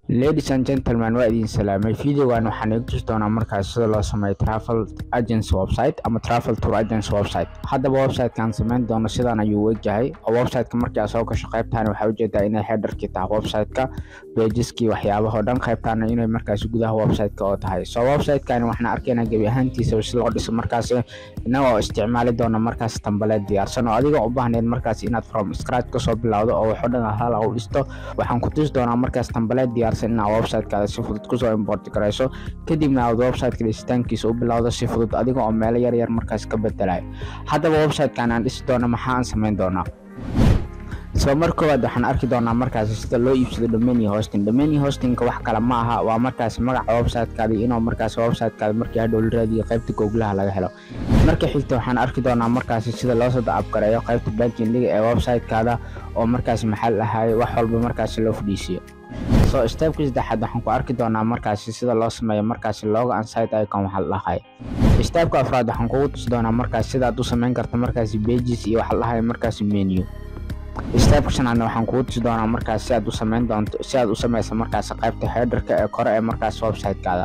Ladies and gentlemen, waa idin salaamay. Videogan waxaan idin tusi doonaa markaas sida loo sameeyo travel agency website ama travel tour agency website. Haddaba website-kan sameyn doono sidaan ayuu wajahay. Oo website-ka markii aad soo gasho qaybtaan waxaa ujeedaa inay header-kii tahay website-ka, pages-kii waxyaabaha oo dhan qaybtaan inay markaas gudaha website-ka oo tahay. So website-kan waxaan arkaynaa gebi ahaantiisa si loo dhiso markaas inagoo isticmaali doona markaas template diyaarsan oo adiga u baahnayd markaas inaad from scratch ka soo bilowdo oo wax oo dhan hal u dhisto. Waxaan ku tusi doonaa markaas template diyaarsan website-kaada si fudud ku soo import garayso kadibna aad website-ka dhisitaankiisa u bilowdo si fudud adiga oo meel yar yar markaas ka bedelayo. Haddaba website-kan aan dhisi doono maxaan sameyn doonaa. soo markooda waxaan arki doonaa markaas sida loo iibsado domain hosting. Domain hosting-ka wax kale ma aha, waa markaas magaca website-kaada inuu markaas website-kaada markii hadhow la raadiyo qaybta Google-ha laga helo. Marka xigta waxaan arki doonaa markaas sida loo soo upgrade qaybta backend-ga ee website-kaada oo markaas maxal ahay wax walba markaas loo fudhiisiyo. So step-ka saddexaad waxaan ku arki doonaa markaas sida loo sameeyo markaas logo and site icon waxa la dhahay. Step-ka afraad waxaan kugu tusi doonaa markaas sida aad u sameyn karto markaas pages iyo waxa la dhahay markaas menu. Step-ka shanaad waxaan kugu tusi doonaa markaas si aad u sameyn doonto si aad u sameyso markaas qaybta header-ka ee kore ee markaas website-kaada.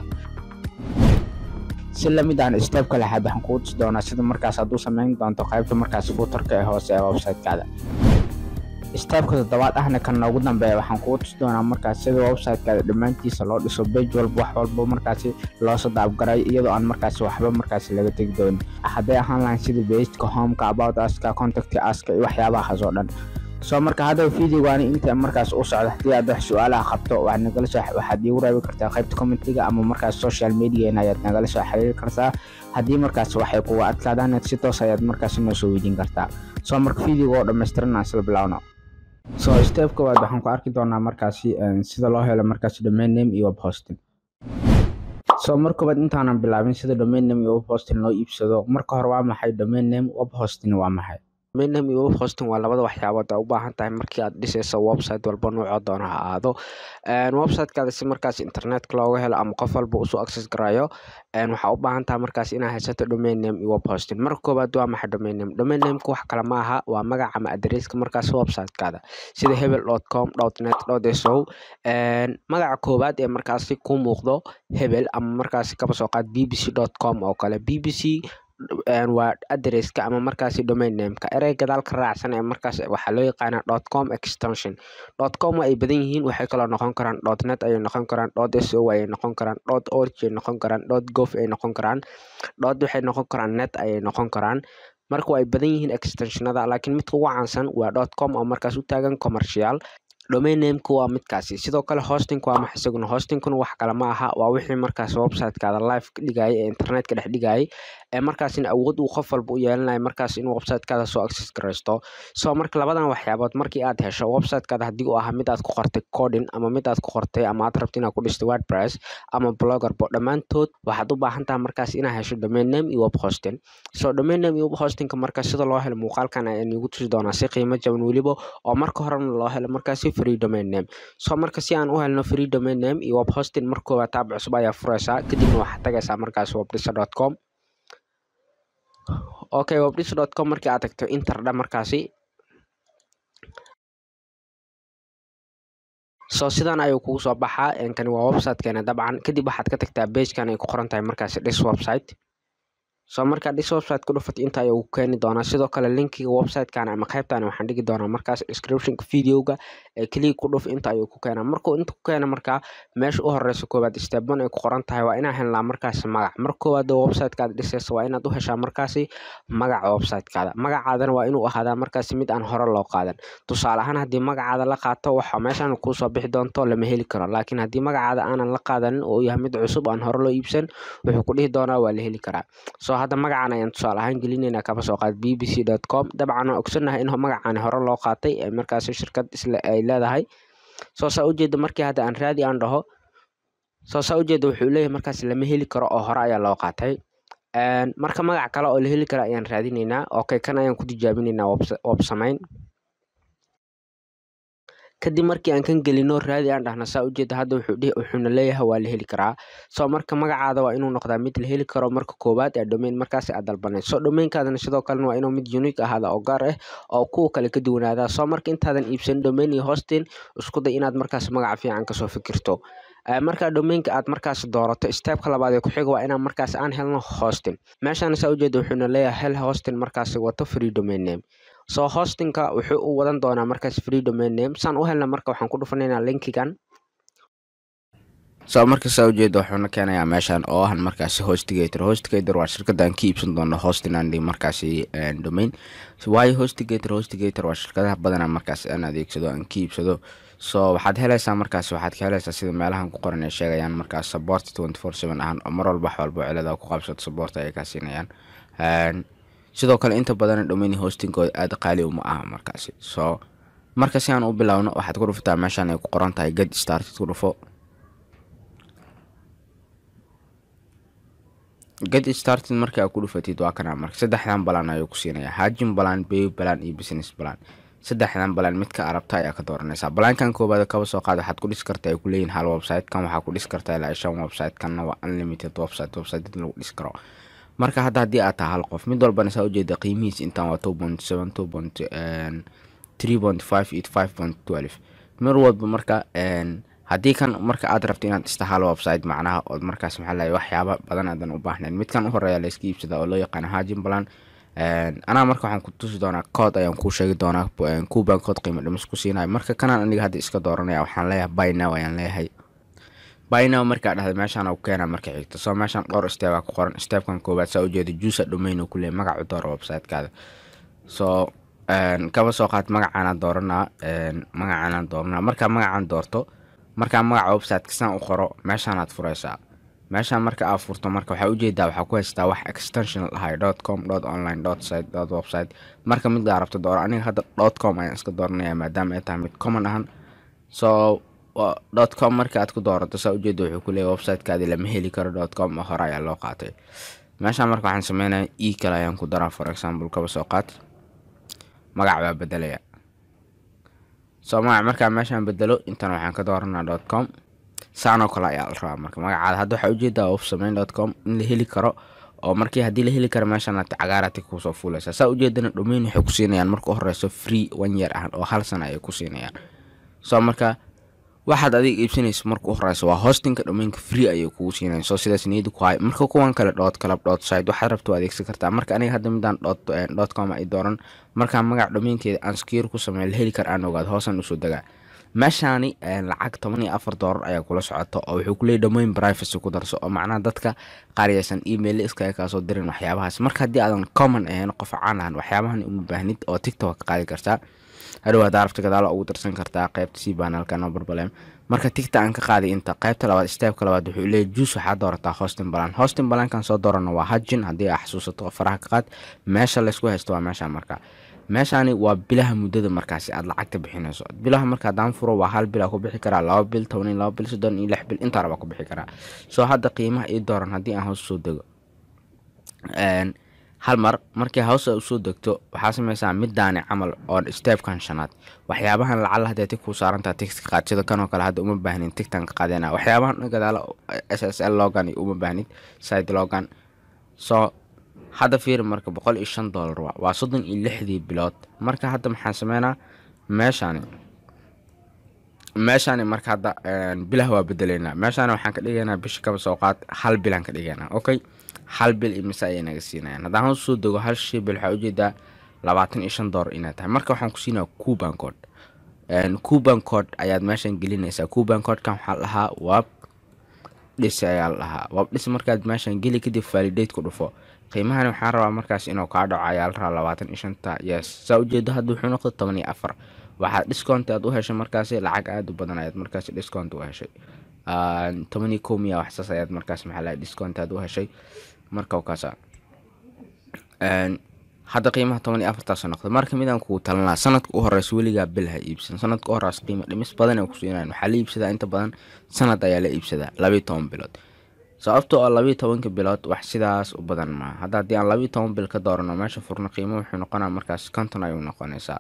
si lamid ah step-ka lixaad waxaan kugu tusi doonaa sida markaas aad u sameyn doonto qaybta markaas footer-ka ee hoose ee website-kaada. step-ka toddobaad ahna kan ugu dambeeya waxaan kugu tusi doonaa markaas sida website-kaada dhammaantiisa loo dhiso page walba wax walba markaas loo soo daabgaray iyadoo aan markaas waxba markaas laga tagi doonin. Hadday ahaan lahayn sida page-ka, home-ka, about us-ka, contact us-ka iyo waxyaabahaas oo dhan. soo marka hadda videogan inta markaas u socdo haddii aad wax su'aalaha qabto waxaad iigu raabi kartaa qaybta comment-iga ama markaas social media ayaad nagala soo xiriiri kartaa. haddii markaas waxay kugu adkaadaan si toos ayaad markaas noo soo weydiin kartaa. soo marka videoga oo dhammaystiran aan isla bilowno. So step koowaad waxaan ku arki doonaa markaas sida loo helo markaas domain name iyo web hosting. So markoobaad intaanan bilaabin sida domain name iyo web hosting loo iibsado, marka hore waa maxay domain name, web hosting waa maxay? Domain name iyo web hosting waa labada waxyaabood oo u baahan tahay markii aad dhisayso website walba nooca doona ha ahaado. Website-kaada si markaas internet-ka looga helo ama qof walba uu soo access garayo waxaa u baahan tahay markaas inaad haysato domain name iyo web hosting. Marka koobaad waa maxay domain name? Domain name-ku wax kale ma aha, waa magaca ama address-ka markaas website-kaada sida hebel.com, .net, .so. magaca koobaad ee markaas ku muuqdo hebel ama markaas kaba soo qaad bbc.com oo kale. bbc waa address-ka ama markaas domain name-ka. erey gadaal ka raacsan ee markaas waxaa loo yaqaanaa .com extension. .com ay badan yihiin, waxay kaloo noqon karaan .net ay noqon karaan, .so ay noqon karaan, .org ay noqon karaan, .gov ay noqon karaan, waxay noqon karaan net ay noqon karaan. marka way badan yihiin extensionada laakiin midka ugu caansan waa .com oo markaas u taagan commercial. domain name-ku waa midkaasi. sidoo kale hosting-ku waa maxay isaguna? hosting-kuna wax kale ma aha, waa wixii markaas website-kaada live ka dhigayay ee internet-ka dhex dhigayay ee markaasina awood uu qof walba u yeelanayo markaas inuu website-kaada soo access garaysto. soo marka labadan waxyaabood markii aad hesho website-kaada haddii uu ahaa mid aad ku qortay coding ama mid aad ku qortay ama aad rabto inaad ku dhisto WordPress ama Bloggerbo, dhammaantood waxaad u baahan tahay markaas inaad hesho domain name iyo web hosting. soo domain name iyo web hosting-ka markaas sida loo helo muuqaalkan ayaan iigu tusi doonaa si qiimo jaban weliba oo marka horena loo helo markaas free domain name. soo marka si aan u helno free domain name iyo web hosting markooda tab cusub ayaa furaysaa kadibna waxaad tagaysaa markaas webdisa.com. okay, webdisa.com markii aad tagto enter dha markaasi. soo sidan ayuu kugu soo baxaa kani waa website-keena dabcan. kadib waxaad ka tagtaa page-kan ay ku qoran tahay markaas this website. soo marka this website ku dhufat inta ayuu ku keeni doonaa. sidoo kale linkiga website-kan ama qaybtan waxaan dhigi doonaa markaas description-ka video-ga ee click ku dhuf inta ayuu ku keenaa. markuu inta ku keena markaa meesha u horeysa koobaad step 1 ay ku qoran tahay waa inaan helnaa markaas magac. marka koobaad website-kaada dhisaysa waa inaad u heshaa markaas magaca website-kaada. magacaadana waa inuu ahaadaa markaas mid aan hore loo qaadan. tusaale ahaan haddii magacaada la qaato waxa meeshan ku soo bixi doonto lama heli karo, laakiin haddii magacaada aanan la qaadanin oo yahay mid cusub aan hore loo iibsan wuxuu ku dhihi doonaa waa la heli karaa. soo hadda magacaan ayaan tusaale ahaan gelinaynaa kaba soo qaad bbc.com. dabcan waan ogsanahay in magacaan hore loo qaatay ee markaas shirkad isla ay leedahay. soo saa ujeeda markii hadda aan raadi aan dhaho, soo saa ujeeda wuxuu leeyahay markaas lama heli karo oo hore ayaa loo qaatay. marka magac kale oo la heli karo ayaan raadinaynaa. okay, kan ayaan ku tijaabinaynaa web samayn. kadib markii aan kan gelino raadi aan dhahna saa ujeeda hadda wuxuuna leeyahay waa la heli karaa. So marka magacaada waa inuu noqdaa mid la heli karo marka koowaad ee domain markaas aad dalbanayso. So domainkaadana sidoo kalena waa inuu mid unique ahaada oo gaar ah oo kuwa kale ka duwanaada. So marka intaadan iibsan domain iyo hosting isku day inaad markaas magac fiican kasoo fikirto. marka domainka aad markaas doorato stepka labaad ee ku xiga waa inaan markaas aan helno hosting. meeshaan saa ujeeda wuxuuna leeyahay hel hosting markaas wato free domain name. So hostingka wuxuu u wadan doonaa markaas free domain name. Saan u helna marka waxaan ku dhufanaynaa linkigan. So marka saa ujeeda wuxuuna keenayaa meeshaan oo ah markaas Hostgator waa shirkadda aan ka iibsan doono hosting and markaas domain. So waayo Hostgator waa shirkadaha badanaa markaas aan adeegsado aan ka iibsado. So waxaad helaysaa markaas waxaad ka helaysaa sida meelahan ku qoran ay sheegayaan markaas support 24/7 ahaan oo mar walba wax walba cilada ku qabsato support ay ka siinayaan. sidoo kale inta badan domain hostingkooda aad qaali uma aha markaas. So marka si aan u bilaawno waxaad ku dhuftaa meeshaan ay ku qoran tahay get started ku dhufo. get started marka aad ku dhufatid waa kana marka saddexdan balan ayuu ku siinayaa hajin balan, pay balan iyo business balan. saddexdan balan midka arabta ayaa ka dooranaysaa. balankan koobaad ka soo qaad waxaad ku dhis kartaa ay ku leeyihiin hal website kan waxaa ku dhis kartaa ilaa 5 website kanna waa unlimited website lagu dhis karo. marka haddii aad tahay hal qof mid walbana saa ujeeda qiimihiisa intaan waa 2.7 3.5 iyo 5.12 mar walba marka haddii kan marka aad rabto inaad dhista hal website macnaha oo markaas maxaa la waxyaabo badan aadan u baahnayn midkan u horeeya la iska iibsada oo loo yaqaan hajin balan. anaa marka waxaan ku tusi doonaa code ayaan ku sheegi doonaa coupon code qiimo dhimis ku siinayo. marka kanaan aniga hadda iska dooranaya waxaan leeyahay buy now ayaan leeyahay. buy now marka dhahdo meeshaan uu keenaa marka xigta. soo meeshaan dhowr step ku qoran. stepkan koobaad saa ujeeda juice domain uu ku leeyahay magac u dooro website-kaada. So kaba soo qaad magacaan dooranaa marka magacaan doorto marka magaca website kasaan u qoro meeshaan aad furaysaa. meeshaan marka aad furto marka waxa ujeedaa waxa ku haystaa wax extension lahay .com.online .site .website marka mid la rabto dooro. aniga hadda .com ayaan iska dooranaya maadaama ay tahay mid common ahan. So .com marka aad ku doorato saa ujeeda wuxuu ku leeyahay website-kaadi lama heli karo .com oo hore ayaa loo qaatay. meeshaan marka waxaan sameynayaa kale ayaan ku daraa for example kaba soo qaad magac baa bedelaya. So marka meeshaan bedelo intan waxaan ka dooranaa .com saano kale ayaa la rabaa. marka magacaada hadda waxa ujeedaa ofsameyn.com in la heli karo oo markii haddii la heli karo meeshaan aad cagaarati ku soo fuulaysaa. saa ujeedana domain waxay ku siinayaan marka u horeyso free 1 year ah oo hal sano ay ku siinayaan. So marka waxaad adiga iibsanayso marka u horeyso waa hostingka domainka free ayay kugu siinayaan. So sidaas niyada ku hay marka kuwan kale .club.site waxaad rabto adeegsan kartaa. marka aniga hadda midaan .com ay dooran marka magac domainkeeda aan secure ku sameeyo la heli karo aan ogaad hoosan u soo dagaa. meeshaani lacag $14 ayaa kula socoto oo wuxuu ku leeyahay domain privacy ku darso oo macnaha dadka qaariyaysan email iska ka soo dirin waxyaabahaas. marka haddii aadan common ahayn qof caan ah waxyaabahan uma baahnid oo TikTok ka qaadi kartaa. hadhow aad arabta gadaal ugu darsan kartaa qaybta si banalka no problem. marka TikTok aan ka qaadi inta qaybta labaad stepka labaad wuxuu leeyahay juice waxaad doorataa hosting balan kan soo doorano waa hajin haddii aad xasuusato faraha ka qaad meesha la isku haysto waa meesha marka meeshaani waa bilaha muddada markaas aad lacagta bixinayso. bilaha marka daan furo waa hal bil ku bixi karaa 2 bil 12 bil 36 bil inta raba ku bixi karaa. soo hadda qiimaha ii dooran haddii aan hoos soo dego hal markii hoos u soo degto waxaa samaysaa midaani camal oo stepkan shanaad waxyaabahan lacala haddii ku saarantaa text qaadida kan oo kale hadda uma baahnin tiktan ka qaadana waxyaabahan gadaala SSL logan uma baahnid site logan. So hadda fiir marka $105 waa 36 bilood. marka hadda maxaan sameynaa meeshaani marka hadda bilaha waa bedeleynaa. meeshaani waxaan ka dhigaynaa bisha kaba soo qaad hal bilan ka dhigaynaa. okay hal bil imisa ay naga siinayaan. haddaan hoos soo dego hal shay bil waxa ujeedaa $25 inay tahay. marka waxaan ku siinaa coupon code ayaad meeshan gelinaysaa. coupon code kan waxaa lahaa web dhis ayaa lahaa web dhis markaad meeshan geli kadib validate ku dhufo qiimahan waxaan rabaa markaas inuu ka dhaco ayaa la rabaa 25 yes. saa ujeedo hadda wuxuu noqday 14 waxaad discount aad u heshay markaas lacag aad u badan ayaad markaas discount u heshay 11 wax saas ayaad markaas maxaa la discount aad u heshay marka kaasa hadda qiimaha 14 taas noqday. marka midaan ku talanaa sanadka u horeyso weliga bil ha iibsan. sanadka u horeyso qiimo dhimis badan ay ku siinayaan. waxa la iibsadaa inta badan sanad ayaa la iibsadaa 12 bilood. sababtoo ah 12 bilood wax sidaas u badan ma haddii aan 12 bil ka doorano meesha furno qiimo wuxuu noqonaa markaas 50 ayuu noqonaysaa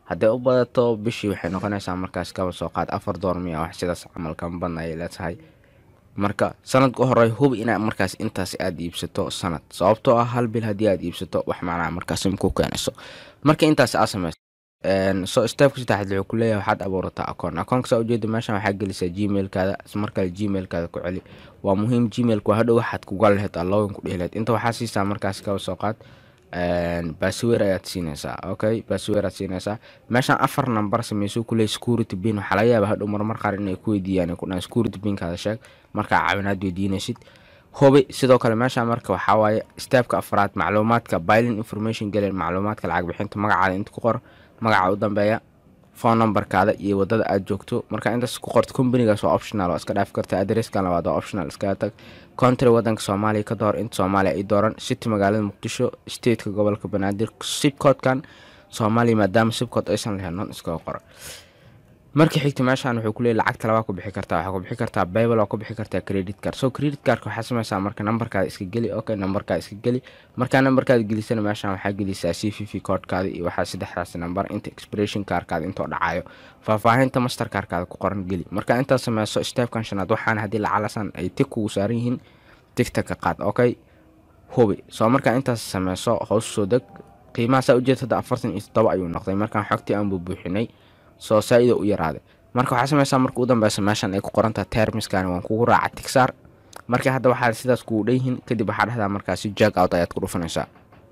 haddii u badato bishii waxay noqonaysaa markaas kaba soo qaad $4 miya wax sidaas camal kan badna ay leedahay. marka sanadka hore hubi inaad markaas intaas aad iibsato sanad, sababtoo ah hal bil haddii aad iibsato wax macnaha markaas ku keenayso. marka intaas aad samayso so stepka saddexaad wuxuu ku leeyahay waxaad abuurataa akoonka saa ujeeda meeshan waxaa gelisaa gmailkaada, markale gmailkaada ku celi. waa muhiim gmailku waa hadhow waxaad kuga lahayd login ku dhihi lahayd. inta waxaa siisaa markaas kaba soo qaad password ayaad siinaysaa. okay, password aad siinaysaa. meeshan 4 number sameysoo ku leeyahay security pin. waxaa laga yaabaa hadhow marmar qaar inay ku weydiiyaan ku dhahan security pinkaada sheeg markaa caawinaad weydiinaysid. hubi sidoo kale meeshan marka waxaa waaye stepka afraad macluumaadka billing information geli, macluumaadka lacag bixinta, magacaada inta ku qor, magaca u dambeeya, phone numberkaada iyo wadada aad joogto. marka intaas ku qorto companygaas waa optional, oo iska dhaaf kartaa. addresskan labaad waa optional, iska tag. country wadanka Soomaaliya ka door, inta Soomaaliya ay dooran. city magaalada Muqdisho, stateka gobolka Banaadir, zip code-kan Soomaaliya maadaama zip code aysan lahayn iska qor. markii xigta meeshan wuxuu ku leeyahay lacagta laba ku bixi kartaa, waxaa ku bixi kartaa PayPal oo ku bixi kartaa credit card. so credit card waxaa samaysaa marka numberkaada iska geli. okay, numberkaada iska geli. marka numberkaada gelisana meeshan waxaa gelisaa CVV code-kaada iyo waxaa saddexdaas number, inta expiration card-kaada inta dhacayo, faahfaahinta master card-kaada ku qoran geli. marka intaas samayso stepkan shanaad waxaan hadii lacalasan ay tig kugu saaran yihiin tigta ka qaad. okay, hubi. so marka intaas samayso hoos soo deg. qiimaha saa ujeedada 47 ayuu noqday markaan xogtii aan buuxinay. soo saaido u yaraaday. marka waxaa samaysaa marka u dambaysa meeshan ay ku qorantaa termiskan waan kugu raaca tigsaar. marka hadda waxaa sidaas kugu dheeyihiin kadib waxaa dhahdaa markaasi jack out ayaad ku dhufanaysaa.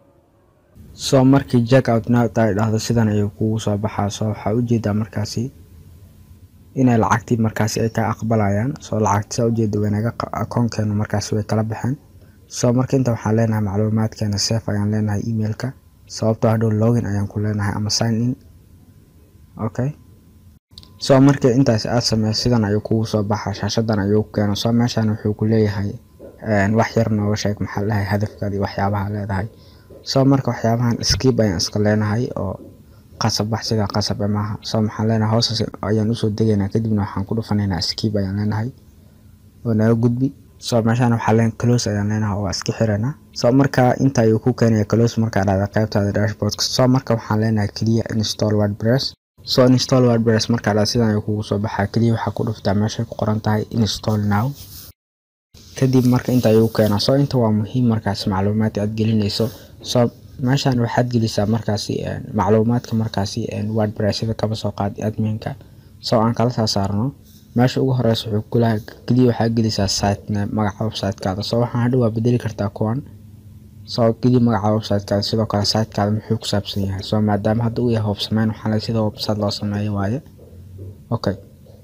soo markii jack out now ay dhahdo sidan ayuu kugu soo baxaa. soo waxaa ujeedaa markaasi inay lacagtii markaasi ay ka aqbalayaan. soo lacagtii saa ujeeda wanaga akoonkeena markaasi way kala baxeen. soo marka inta waxaan leenahay macluumaadkeena safe ayaan leenahay emailka, sababtoo hadhow login ayaan ku leenahay ama sign in. okay, soo markii intaas aad sameeyay sidan ayuu kugu soo baxaa, shaashadan ayuu keeno. soo meeshan wuxuu ku leeyahay wax yar nooga sheeg maxaa lahayd hadafkaada iyo waxyaabaha leedahay. soo marka waxyaabahan skip ayaan iska leenahay oo qasab wax sida qasab maaha. soo maxaan leenahay hoos ayaan u soo degaynaa kadibna waxaan ku dhufanaynaa skip ayaan leenahay oo naga gudbi. soo meeshan waxaa leen close ayaan leenahay oo iska xirana. soo marka inta ayuu ku keenaya close marka dhacda qaybtaada dashboard. soo marka waxaan leenahay kaliya install WordPress. soo install WordPress marka dhacda sidan ayuu kugu soo baxaa. kaliya waxaa ku dhuftaa meesha ku qoran tahay install now. kadib marka inta ayuu keenaa. soo inta waa muhiim markaas macluumaad aad gelinayso. soo meeshan waxaad gelisaa markaasi macluumaadka markaasi WordPress sida kaba soo qaad adminka. soo aan kala saarno meesha ugu horeysa wuxuu ku leeyahay kaliya waxaa gelisaa site name, magaca website-kaada. soo waxaan hadhow waa bedeli kartaa kuwan. soo kaliya magaca website-kaada sidoo kale site-kaada muxuu ku saabsan yahay. soo maadaama hadda uu yahay hoob sameyn waxaan leeyahay sida website loo sameeyo waaye. okay,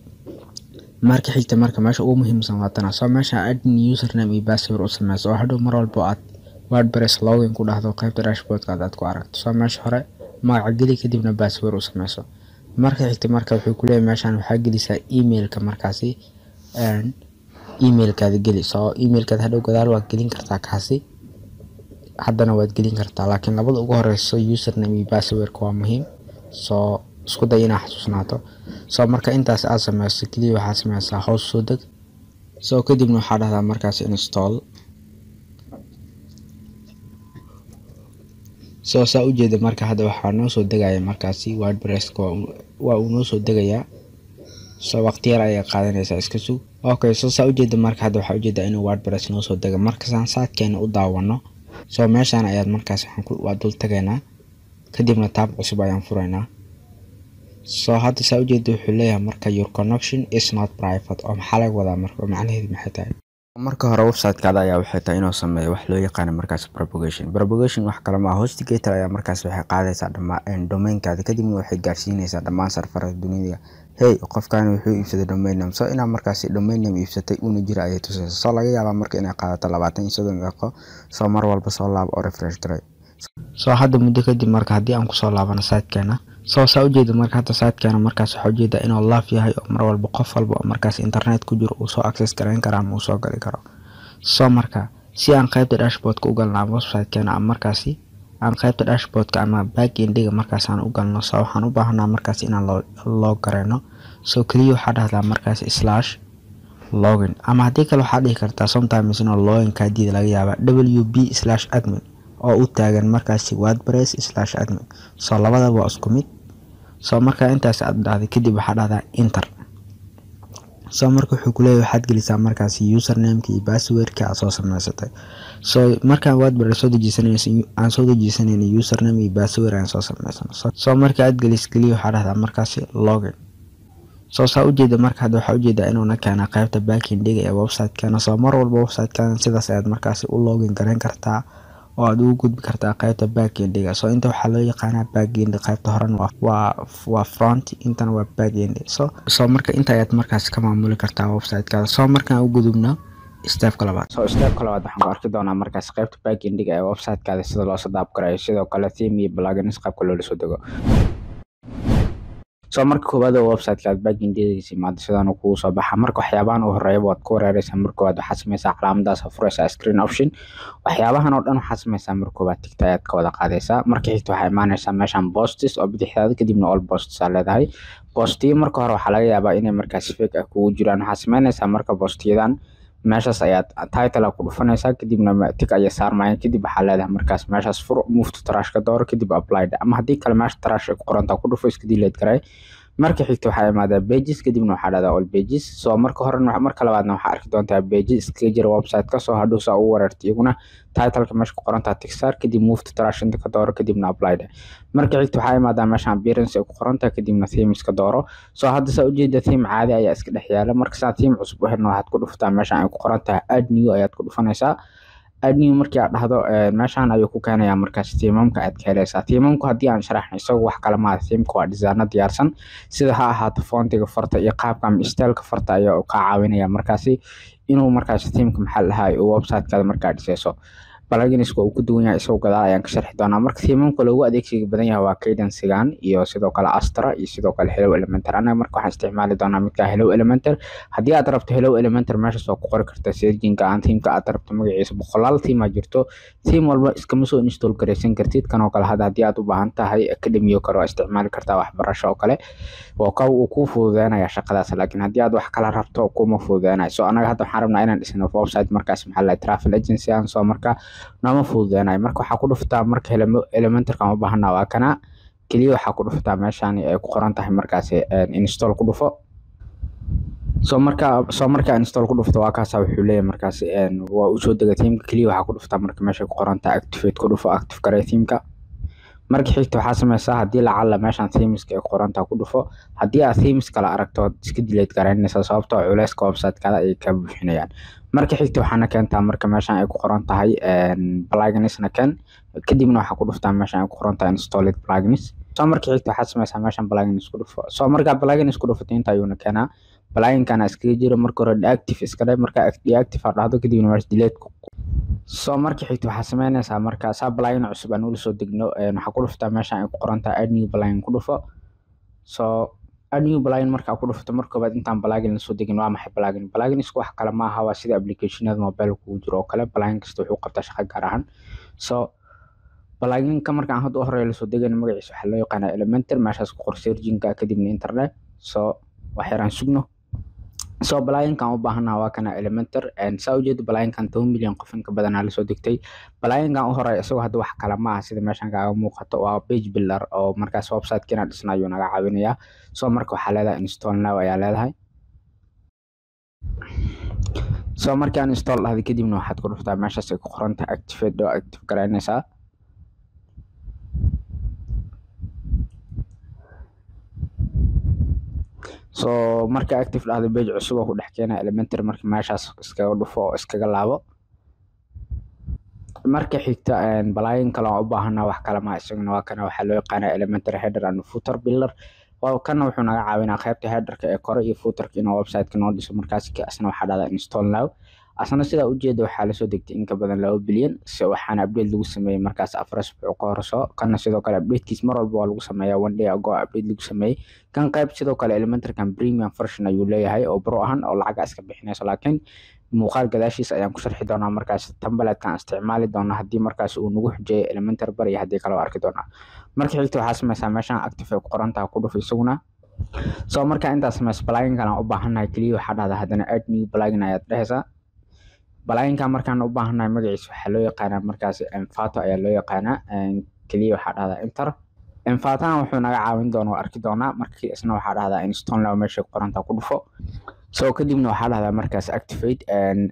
marka xigta marka meesha ugu muhiimsan waa tan. soo meesha admin username iyo password u sameyso oo hadhow mar walba aad WordPress login ku dhahdo qaybta dashboard-kaada aad ku aragto. soo meesha hore magaca geli kadibna password u sameyso. marka xigta marka wuxuu ku leeyahay meeshan waxaa gelisaa emailka markaasi emailkaada geli. soo emailkaada hadhow gadaal waad gelin kartaa kaasi haddana waad gelin kartaa, laakiin labada ugu horeyso username iyo password-ka waa muhiim. soo isku day inaad xasuusnaato. soo marka intaas aad sameyso kaliya waxaa sameysaa hoos soo deg. soo kadibna waxaa dhahdaa markaasi install. soo saa ujeeda marka hadda waxaa noo soo degaya markaasi WordPress-ka waa uu noo soo degayaa. soo waqti yar ayay qaadanaysaa iska sug. okay, soo saa ujeeda marka hadda waxaa ujeedaa inuu WordPress noo soo dega. markasaan saadkeena u daawano. soo meeshan ayaad markaas waa dul tagaynaa kadibna tab cusub ayaan furaynaa. soo hadda saa ujeeda wuxuu leeyahay marka your connection is not private. oo maxaa laga wadaa marka macnaheedu maxay tahay? marka hore website-kaada ayaa waxay tahay inuu sameeyo wax loo yaqaan markaas propagation wax kale ma hostgator ayaa markaas waxay qaadaysaa dhammaan domain-kaada kadibna waxay gaarsiinaysaa dhammaan serverada dunida. hey, qofkan wuxuu iibsaday domain name. soo inaa markaas domain name iibsatay una jira ayay tusaysaa. soo laga yaabaa marka inay qaadato 23 daqiiqo. soo mar walba soo laabo oo refresh garay. soo hadda muddo kadib marka haddii aan ku soo laabano site-keena. soo saa ujeeda marka hadda site-keena markaas waxaa ujeedaa inuu live yahay oo mar walba qof walba oo markaas internet ku jiro uu soo access gareyn karo ama uu soo gali karo. soo marka si aan qaybta dashboard-ka u galno ama website-keena ama markaasi aan qaybta dashboard-ka ama back-end-ga markaas aan u galno. soo waxaan u baahanaa markaas inaan log gareyno. soo kaliya waxaa dhahdaa markaas /login ama haddii kale waxaa dhihi kartaa sometimes inuu login kaadiida laga yaaba wp/admin oo u taagan markaasi WordPress/admin. soo labadaba waa isku mid. soo marka intaas aad dhahday kadib waxaa dhahdaa enter. soo marka wuxuu ku leeyahay waxaad gelisaa markaas username-ka iyo password-ka aad soo samaysatay. soo markaan WordPress soo dejisanayna username iyo password aan soo samaysano. soo marka aad gelis kaliya waxaa dhahdaa markaas login. soo saa ujeeda marka hadda waxaa ujeedaa inuuna keena qaybta backendiga ee website-keena. soo mar walba website-keena sidaas ayaad markaas u login garan kartaa oo aad ugu gudbi kartaa qaybta backendiga. soo inta waxaa loo yaqaanaa backend, qaybta horena waa front, intana waa backend. soo marka inta ayaad markaas ka maamuli kartaa website-kaada. soo markaan u gudubno stepka labaad. stepka labaad waxaan ku arki doonaa markaas qaybta backendiga ee website-kaada sida loo soo daabgarayo, sidoo kale theme iyo plugins qaabka loola soo dego. soo marka koowaad oo website-ka aad backendigiisa imaado sidaan kugu soo baxa. marka waxyaabahan u horeeya waad ku wareeraysaa. marka koowaad waxaad samaysaa calaamadaas furaysaa screen option. waxyaabahan oo dhan waxaad samaysaa marka koowaad tigta ayaad ka wada qaadaysaa. marka xigta waxaa imaanaysaa meeshan posts oo bidixdaada, kadibna all posts aa leedahay. postiyo marka hore waxaa laga yaabaa inay markaas fake ah kugu jiraan. waxaad samaynaysaa marka postiyadan meeshaas ayaad title ku dhufanaysaa, kadibna tig ayay saarmayaan. kadib waxaa leedahay markaas meeshaas fur, move to trash ka dooro, kadib applied, ama haddii kale meesha trash ay ku qoran tahay ku dhufo iska delete garay. marka xigta waxaa imaadaa pages, kadibna waxaa dhahdaa all pages. soo marka horena marka labaadna waxaa arki doontaa pages iskaga jira website-ka. soo hadhow saa ugu wareerta iyaguna title-ka meesha ku qoran tahay tig saar, kadib move to trash inta ka dooro, kadibna applied. marka xigta waxaa imaadaa meeshan appearance ay ku qoran tahay, kadibna themes ka dooro. soo hadda saa ujeeda theme caadi ayaa iska dhex yaala. marka saa theme cusub u helna waxaad ku dhuftaa meeshan ay ku qoran tahay add new ayaad ku dhufanaysaa. add new markii aad dhahdo meeshan ayuu ku keenayaa markaas themamka aad ka helaysaa. themamku haddii aan sharaxno isagu wax kale maaha. themeka waa design diyaarsan, sida ha ahaato fontiga farta iyo qaabka ama style-ka farta ayaa ka caawinaya markaasi inuu markaas themeka maxaa lahaay uu website-kaada markaa dhisayso. plugins uu ku duwan yahay isagoo gadaal ayaan ka sharxi doonaa. marka themamka loogu adeegsiga badan yahay waa Cadence-gan iyo sidoo kale Astra iyo sidoo kale Hello Elementor. anaga marka waxaan isticmaali doonaa midka Hello Elementor. haddii aad rabto Hello Elementor meeshaas waa ku qori kartaa searching-ka aan themeka aad rabto magaciisa. boqolaal theme jirto, theme walba iskama soo install garaysan kartid. kan oo kale haddii aad u baahan tahay Academy oo kale waa isticmaali kartaa, waxbarasho oo kale uu kuu fududeynaya shaqadaas. laakiin haddii aad wax kala rabto kuma fududeynayo. soo anaga hadda waxaan rabnaa inaan dhisno website markaas maxaa la travel agency aan. soo marka nama fududeynayo. marka waxaa ku dhuftaa marka Elementor-ka aan u baahanaa waa kana kaliya. waxaa ku dhuftaa meeshan ay ku qoran tahay markaas install ku dhufo. soo marka install ku dhufto waa kaas wuxuu leeyahay markaas waa u soo dega themeka. kaliya waxaa ku dhuftaa marka meesha ku qoran tahay activate ku dhufo, active garay themeka. marka xigta waxaa samaysaa haddii lacala meeshan themeska ay ku qoran tahay ku dhufo. haddii aad themes kala aragto iska delete garaynaysaa sababtoo culayska website-kaada ay ka buuxinayaan. marka xigta waxaana keentaa marka meeshan ay ku qoran tahay plugins-na keen, kadibna waxaa ku dhuftaa meeshan ay ku qoran tahay installed plugins. soo marka xigta waxaad samaysaa meeshan plugins ku dhufo. soo marka plugins ku dhufato inta ayuuna keenaa. plugin-kana iskaga jiro marka hore deactive iska dhig. marka deactive aad dhahdo kadibna meesha delete soo marka xigta waxaa samaynaysaa marka saa plugin cusub aan ula soo degno waxaa ku dhuftaa meeshan ay ku qoran tahay add new plugin ku dhufo. soo add new plugin marka ku dhufto marka koobaad intaan plugin la soo degin waa maxay plugin. pluginsku wax kale ma aha, waa sida application-ada mobile kugu jiro oo kale. plugin kasta wuxuu qabtaa shaqo gaar ahaan. soo plugin-ka marka aan hadda u horeeyo la soo degayn magaciisa waxaa loo yaqaanaa Elementor. meeshaas ku qor searching-ka kadibna internet. soo wax yaraan sugno. soo plugin-kan u baahanaa waa kana Elementor. saa ujeeda plugin-kan 10 milyan qof in ka badan la soo degtay. plugin-kan u horeeyo isagoo hadda wax kale ma aha sida meeshan kaaga muuqato, waa page builder oo markaas website-keena dhisnayo naga caawinaya. soo marka waxaa leedahay install now ayaa leedahay. soo markaan install dhahday kadibna waxaad ku dhuftaa meeshaas ay ku qoran tahay activate oo active garaynaysaa. soo marka active dhahday page cusub oo ku dhex keena Elementor. marka meeshaas iskaga dhufo oo iskaga laabo. marka xigta plugin kale oo u baahanaa wax kale ma isaguna waa kana waxaa loo yaqaanaa Elementor header and footer builder. waa kana wuxuu naga caawinaa qaybta header-ka ee kore iyo footer-ka inuu website-ka noo dhiso. markaas asna waxaa dhahdaa install now. asna sida ujeeda waxaa la soo degtay in ka badan 2 bilyan. waxaana update lagu sameeyay markaas afar asbuuc ka horso. kana sidoo kale update-kiis mar walba waa lagu sameeyaa one day ago update lagu sameeyay. kan qayb sidoo kale Elementor-kan premium version ayuu leeyahay oo pro ahaan oo lacag iska bixinayso. laakiin muuqaal gadaashiisa ayaan ku sharxi doonaa markaas template-kan isticmaali doona haddii markaas uu nagu xujeeyo Elementor bar iyo haddii kale waa arki doonaa. marka xigta waxaa samaysaa meeshan active ay ku qoran tahay ku dhufo isaguna. soo marka intaas samayso plugin-kan aan u baahanahay kaliya waxaa dhahdaa haddana add new plugin ayaad dhehaysaa. plugin-kan markaan u baahanahay magaciisa waxaa loo yaqaanaa markaas Envato ayaa loo yaqaanaa. kaliya waxaa dhahdaa enter. infatan wuxuu naga caawin doonaa arki doonaa markii isna waxaa dhahdaa install now meesha qoranta ku dhufo soo kadibna waxaa dhahdaa markaas activate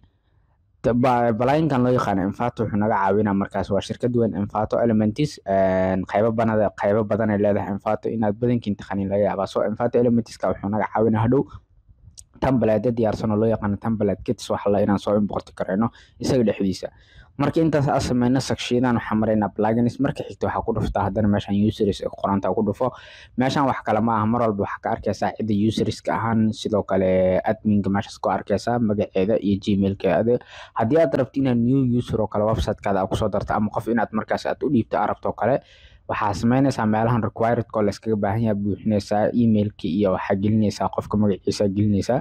balaynkan loo yaqaan Envato wuxuu naga caawinaa markaas waa shirkad weyn Envato Elementis qaybo badan ay leedahay Envato inaad badankiin taqaaniin laga yaabaa soo Envato Elementis ka wuxuu naga caawinaa hadhow template diyaarsan oo loo yaqaan template kits waxa la inaan soo import kareyno isaga dhexdiisa marka intaas aan sameeyno section waxaa mareynaa plugins marka xigta waxaa ku dhuftaa haddana meeshan users ee qoranta ku dhufo meeshan wax kale ma aha mar walba waxaa ka arkaysaa cidda userska ahaan sidoo kale adminka meeshaas ku arkaysaa magaceeda iyo gmailkeeda haddii aad rabto inaad new user oo kale website-kaada aad kusoo darto ama qof inaad markaas aad u dhiibto aad rabto kale waxaa sameynaysaa meelahan required call la iskaga baahan yahay buuxinaysaa emailki iyo waxaa gelinaysaa qofka magaciisa gelinaysaa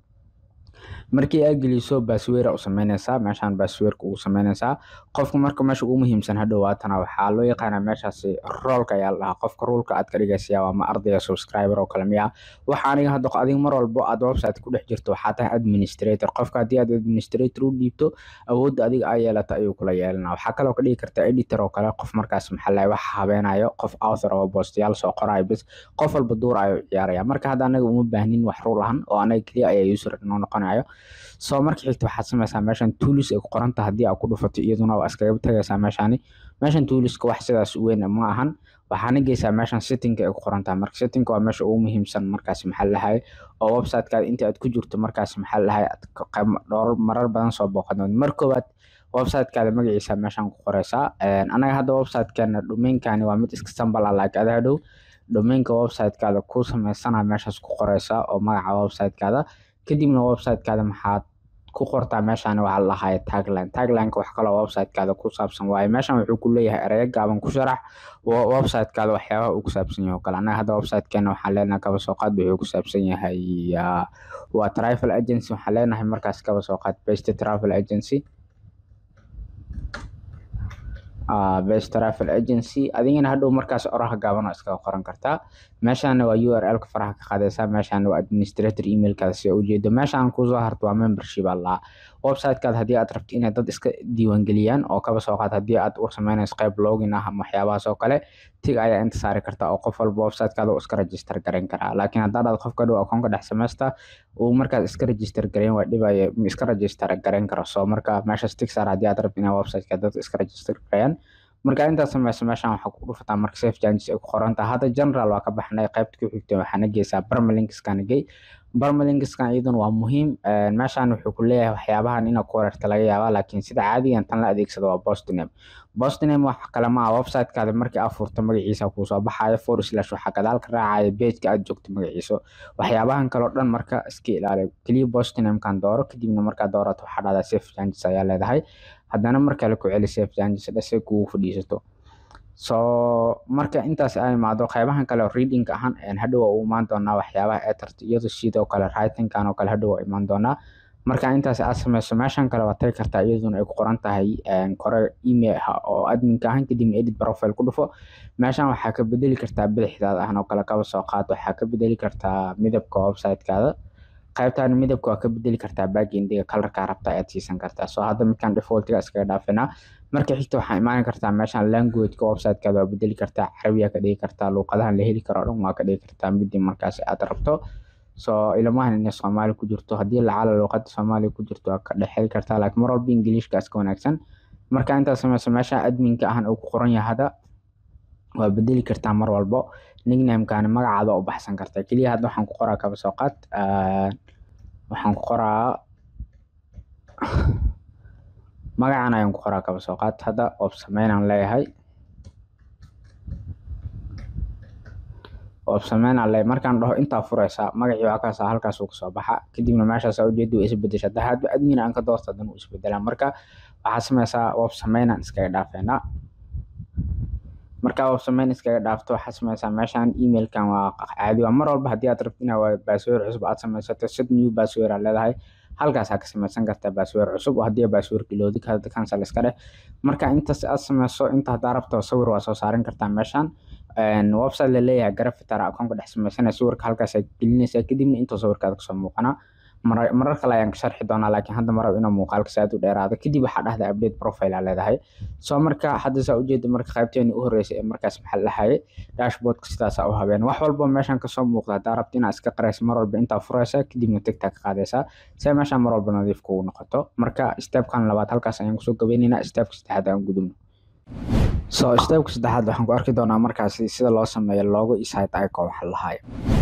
markii aad geliso password u sameynaysaa meeshan password ugu sameynaysaa qofka marka meesha ugu muhiimsan hadhow waatana waxaa loo yaqaanaa meeshaasi roolka ayaa la dhahaa qofka roolka aad ka dhigaysaa waa ma ardayga subscriber oo kale miya waxa aniga hadda adiga mar walba aad website ku dhex jirto waxaa tahay administrator qofka haddii aad administrator u dhiibto awoodda adiga ay yeelata ayuu kula yeelanaa waxaa kaloo ka dhigi kartaa editor oo kale qof markaas maxaa la wax habeenayo qof author oo postayaal soo qorayo bas qof walba door ayuu ciyaaraya marka hadda anaga uma baahnin wax rule ahan oo anaga kaliya ayaa user noo noqonayo soo marka xigta waxaad samaysaa meeshan tools ay ku qoranta haddii aad ku dhufato iyaduna waa iskaga tagaysaa meeshan toolska wax sidaas weyn ma ahan waxaana geysaa meeshan setting ay ku qoranta marka setting waa meesha ugu muhiimsan markaas maxaa lahaay oo website-ka inta aad ku jirto markaas maxaa lahaay dhowr marar badan soo booqan markoobaad website-kaada magaciisa meeshan ku qoraysaa anaga hadda website-keena domain-kani waa mid iska sample like ada hadhow domain-ka website-kaada ku sameysana meeshaas ku qoraysaa oo magaca website-kaada kadibna website-kaada maxaad ku qortaa meeshan waxa la lahaay tagline-ka wax kale oo website-kaada ku saabsan waaye meeshan wuxuu ku leeyahay ereyo gaaban ku sharax website-kaada waxyaabaha uu ku saabsan yahay kale anaga hadda website-keena waxaan leenahay kaba soo qaad wuxuu ku saabsan yahay waa travel agency waxaan leenahay markaas kaba soo qaad best travel agency best travel agency adigana hadhow markaas oraha gaaban oo iskaga qoran kartaa meeshan waa URL ka faraha ka qaadaysaa meeshan waa administrator email-kaada si u jeedo meeshan ku soo harto waa membership alla website-kaada haddii aad rabto inay dad iska diiwaan geliyaan oo kaba soo qaad haddii aad u sameynayso qayb login ah ama waxyaabahaas oo kale tig ayaa inta saari kartaa oo qof walba website-kaada uu iska register gareyn karaa laakiin haddaad qofka dhow account ka dhex samaysta uu markaas iska register gareyn waa dhibaya iska register gareyn karo soo marka meeshaas tig saar haddii aad rabto inay website-ka dad iska register gareeyaan marka inta samayso meeshan waxa ku dhufataa marka save changes ay ku qoran tahay hada general waa ka baxnay qaybta ku xigtay waxaana geysaa permalinks kan iyaduna waa muhiim meeshan wuxuu ku leeyahay waxyaabahan in ku wararta laga yaabaa laakiin sida caadiga tan la adeegsado waa post name wax kale ma website-kaada markii aad furto magaciisa ku soo baxayo / waxa gadaal ka raacaya page-ka aad joogto magaciisa waxyaabahan kale oo dhan marka iska ilaali kaliya post name kan dooro kadibna marka doorato waxa dhada save changes ayaa leedahay haddana marka la ku celi save changes dhasay kugu fadhiisato soo marka intaas ay imaado qaybahan kale reading ahaan hadhow u imaan doonaa waxyaabaha etart iyadoo sidoo kale writing kan oo kale hadhow imaan doonaa marka intaas aad samayso meeshan kale waad tagi kartaa iyaduna ay ku qoran tahay kore email oo adminka ahaan kadibna edit profile ku dhufo meeshan waxaa ka bedeli kartaa bidixdaada ahaan oo kale kaba soo qaad waxaa ka bedeli kartaa midabka website-kaada qaybtan midabka waa ka bedeli kartaa backend-ga color-ka rabta aad siisan kartaa soo hadda midkan default-ga iskaga dhaafina marka xigta waxaa imaan kartaa meeshan language-ka website-kaada waa bedeli kartaa carabiga ka dhigi kartaa luqadahan la heli karo dhan waa ka dhigi kartaa midii markaas aad rabto soo ilmahan in Soomaali ku jirto hadii lacala luqadda Soomaali ku jirto waa ka dhexeli kartaa laakiin mar walba English-ka iska wanaagsan marka inta samayso meesha admin-ka ahaan uu ku qoran yahay hada waa bedeli kartaa mar walba nickname-kan magacaada u baxsan kartaa kaliya hadda waxaan ku qoraa kaba soo qaad waxaan ku qoraa magacaan ayaan ku qoraa kaba soo qaad hadda oo sameynaan leeyahay markaan dhaho inta furaysa magacii waa kaas halkaas uu soo baxa kadibna meeshaas u jeedo isbedesha hadda admin aan ka doorto dan uu isbedelaa marka waxa samaysaa web sameynaan iskaga dhaafeena marka web sameyn iskaga dhaafto waxa samaysaa meeshan email-kan waa caadi waa mar walba hadii aad rabto inaad password cusub aad samaysato set new password aad leedahay halkaas aad ka samaysan kartaa password cusub hadii password loodi ka cancel iska dheh marka intaas aad samayso inta hada rabto sawir waa soo saaran kartaa meeshan website la leeyahay graphic account ka dhex samaysanay sawirka halkaas aad gelinaysaa kadibna inta sawirkaada ka soo muuqana marar kale ayaan ka sharxi doonaa laakiin hadda marab inuu muuqaalka saad u dheeraado kadib waxaa dhahdaa update profile aa leedahay soo marka hadda saa ujeeda marka qaybteeni u horeysay ee markaas maxaa lahaye dashboardka sidaas u habeen wax walba meeshan kasoo muuqda hadaa rabto inaad iska qarayso mar walba intaa furaysa kadibna tagtaa ka qaadaysaa si meeshan mar walba nadiif kugu noqoto marka stepkan labaad halkaas ayaan kusoo gabeynaynaa stepka saddexaad aan gudubno so stepka saddexaad waxaan ku arki doonaa markaasi sida loo sameeyo logo iyo site icon waxa lahaye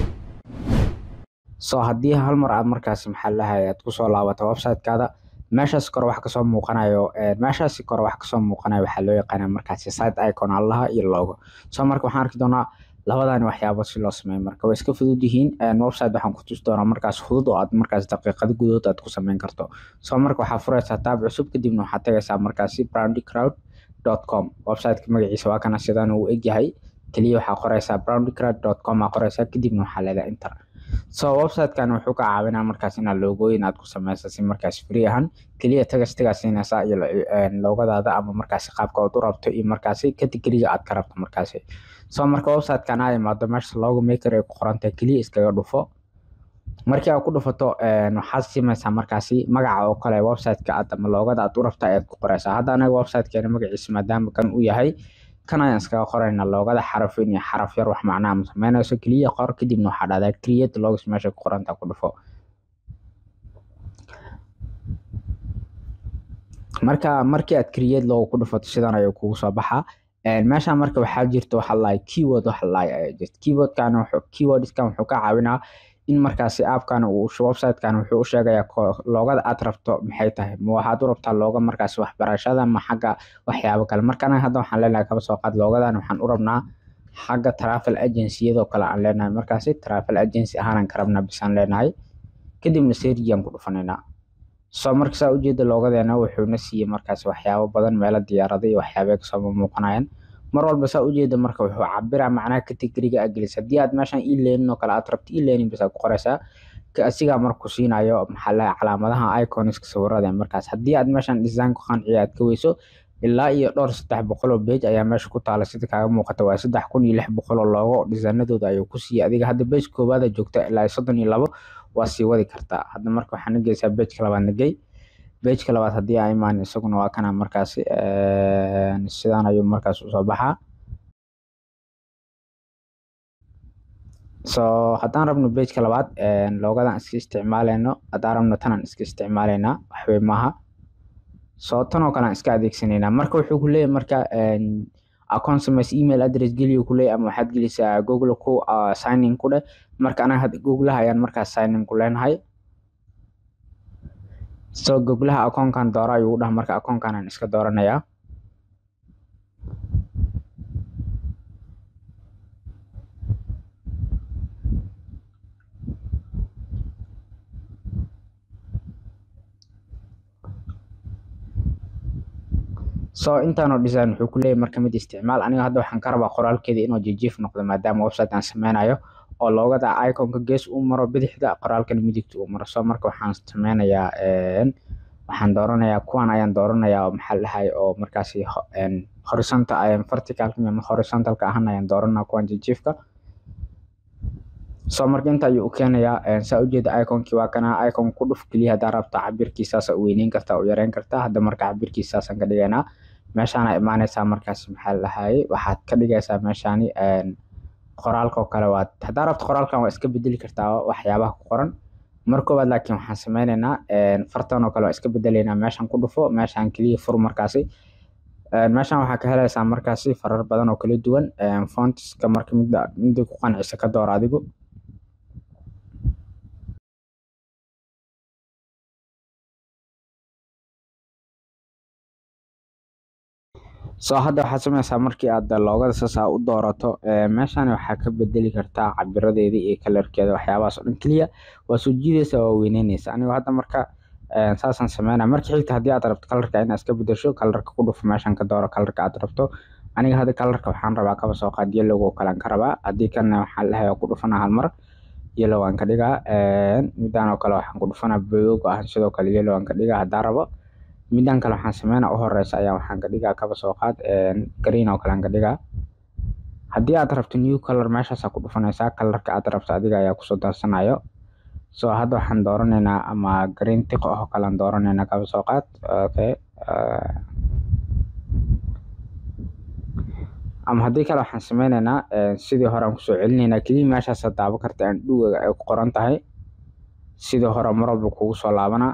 so haddii hal mar aad markaasi maxaa lahaye aad kusoo laabato website-kaada meeshaas kor wax kasoo muuqanayo waxaa loo yaqaanaa markaasi site icon allaha iyo logo so marka waxaan arki doonaa labadani waxyaabo si loo sameeyo marka way iska fudud yihiin website waxaan ku tusi doonaa markaas fudud oo aad markaas daqiiqado gudahood aad ku sameyn karto so marka waxaa furaysaa tab cusub kadibna waxaad tagaysaa markaasi browndcrowd.com website-ka magaciisa waa kana sidaan uu egyahay kaliya waxaa qoraysaa browndcrowd.com aa qoraysaa kadibna waxaa leedahay enter so website-kan wuxuu ka caawinaa markaas inaad logooyin aad ku sameyso si markaas free ahaan kaliya tagastigaa siinaysaa iyo logadaada ama markaasi qaabka aad u rabto iyo markaasi category-ga aad ka rabto markaasi so marka website-kan aa imaado meesha logo maker ay ku qoran tahay kaliya iskaga dhufo markii aad ku dhufato waxaad simeysaa markaasi magaca oo kale website-ka aad ama logada aad u rabto ayaad ku qoraysaa hadda anaga website-keena magaciisa maadaama kan uu yahay kan ayaan iskaga qoraynaa logada xaraf weyn iyo xaraf yar wax macnaha ma sameynayso kaliya qor kadibna waxaa dhahdaa create logos meesha ku qoranta ku dhufo markii aad create logo ku dhufato sidan ayuu kugu soo baxaa meesha marka waxaa jirta waxa la keyword waxa la keywordkan wuxuu ka caawinaa in markaasi app-kan uu website-kan wuxuu u sheegayaa logada aad rabto maxay tahay ma waxaad u rabtaa logo markaasi waxbarashada ma xagga waxyaabo kale markaan hadda waxaan leenahay kaba soo qaad logadan waxaan u rabnaa xagga travel agency-yada kale aan leenahay markaasi travel agency ahaan ka rabnaa bisaan leenahay kadibna search-aan ku dhufanaynaa soo marka saa ujeeda logadeena wuxuuna siiyay markaasi waxyaabo badan meelo diyaarada iyo waxyaabo ka soo muuqanayaan mar walba saa ujeeda marka wuxuu cabiraa macnaha category-ga aad gelisay haddii aad meeshan e-learning oo kale aad rabto e-learning bas aad ku qoraysaa asigaa markuu siinayo maxaa lahaye calaamadaha iconiska sawirada markaas haddii aad meeshan design ku qanciya aad ka weyso ilaa iyo dhowr 300 oo page ayaa meesha ku taala sida kaaga muuqata waa 3600 oo logo designadooda ayuu ku siiyay adiga hadda page koobaad joogta ilaa 32 waa sii wadi kartaa hadda marka waxaan nageysaa page labaad nagey page labaad haddii ay imaan isaguna waa kana markaasi sidaan ayuu markaas u soo baxaa so haddaan rabno page labaad logadan iska isticmaalayno haddaan rabno tanan iska isticmaalaynaa waxbay maaha so tan oo kale aan iska adeegsanaynaa marka wuxuu ku leeyahay marka account samays email address geliyo ku leeyahay ama waxaad gelisaa google ku sign in ku dheh marka anaga hadda google ayaan markaas sign in ku leenahay so google account-kan dooro ayuu dhahay marka account-kan aan iska dooranayaa so intaanoo design wuxuu ku leeyahay marka mid isticmaal aniga hadda waxaan ka rabaa qoraalkeeda inuu jijiif noqdo maadaama website aan sameynayo oo logada icon-ka gees u maro bidixda qoraalkan midigta u maro so marka waxaan sameynayaa waxaan dooranayaa kuwan ayaan dooranayaa maxaa lahaye oo markaasi horizontal ayaan vertical ama horizontalka ahaan ayaan dooranaa kuwan jijiifka so marka inta ayuu u keenayaa saa ujeeda icon-kii waa kana icon ku dhuf kaliya hadaa rabto cabirkiisaas u weyneyn kartaa u yareyn kartaa hadda marka cabirkiisaasaan ka dhigaynaa meeshaan ay imaanaysaa markaasi maxaa lahaye waxaad ka dhigaysaa meeshaani qoraalka oo kale waa hadaa rabto qoraalkan waa iska bedeli kartaa waxyaabaha ku qoran markoobaad laakiin waxaan sameynaynaa fartan oo kale waa iska bedelaynaa meeshaan ku dhufo meeshaan kaliya fur markaasi meeshaan waxaa ka helaysaa markaasi farar badan oo kala duwan fontska marka midda ku qancisa ka door adigu so hadda waxaad sameysaa markii aad logada saas u doorato meeshaan waxaa ka bedeli kartaa cabiradeeda iyo kalarkeeda waxyaabahaas oo dhan kaliya waa soo jiidaysa waa weyneynaysa aniga hadda marka saasaan sameynaa markii xigta haddii aad rabto kalarka inaad iska bedesho kalarka ku dhufo meeshaan ka dooro kalarka aad rabto aniga hadda kalarka waxaan rabaa kaba soo qaad yellow oo kale aan ka rabaa haddii kana waxaan lahayaa ku dhufanaa hal mar yellow aan ka dhigaa midaan oo kale waxaan ku dhufanaa blue ah sidoo kale yellow aan ka dhigaa haddaan rabo midaan kale waxaan sameynaa u horeysa ayaa waxaan ka dhigaa kaba soo qaad green oo kale aan ka dhigaa haddii aad rabto new color meeshaas ku dhufanaysaa kalarka aad rabto adiga ayaa kusoo darsanayo so hadda waxaan dooranaynaa ama green tick oo kale aan dooranaynaa kaba soo qaad. Okay, ama haddii kale waxaan sameynaynaa sidii hore aan kusoo celinaynaa keliya meeshaas daawo karta aan dhuugaga ay ku qoran tahay sidii hore mar walba kugu soo laabanaa.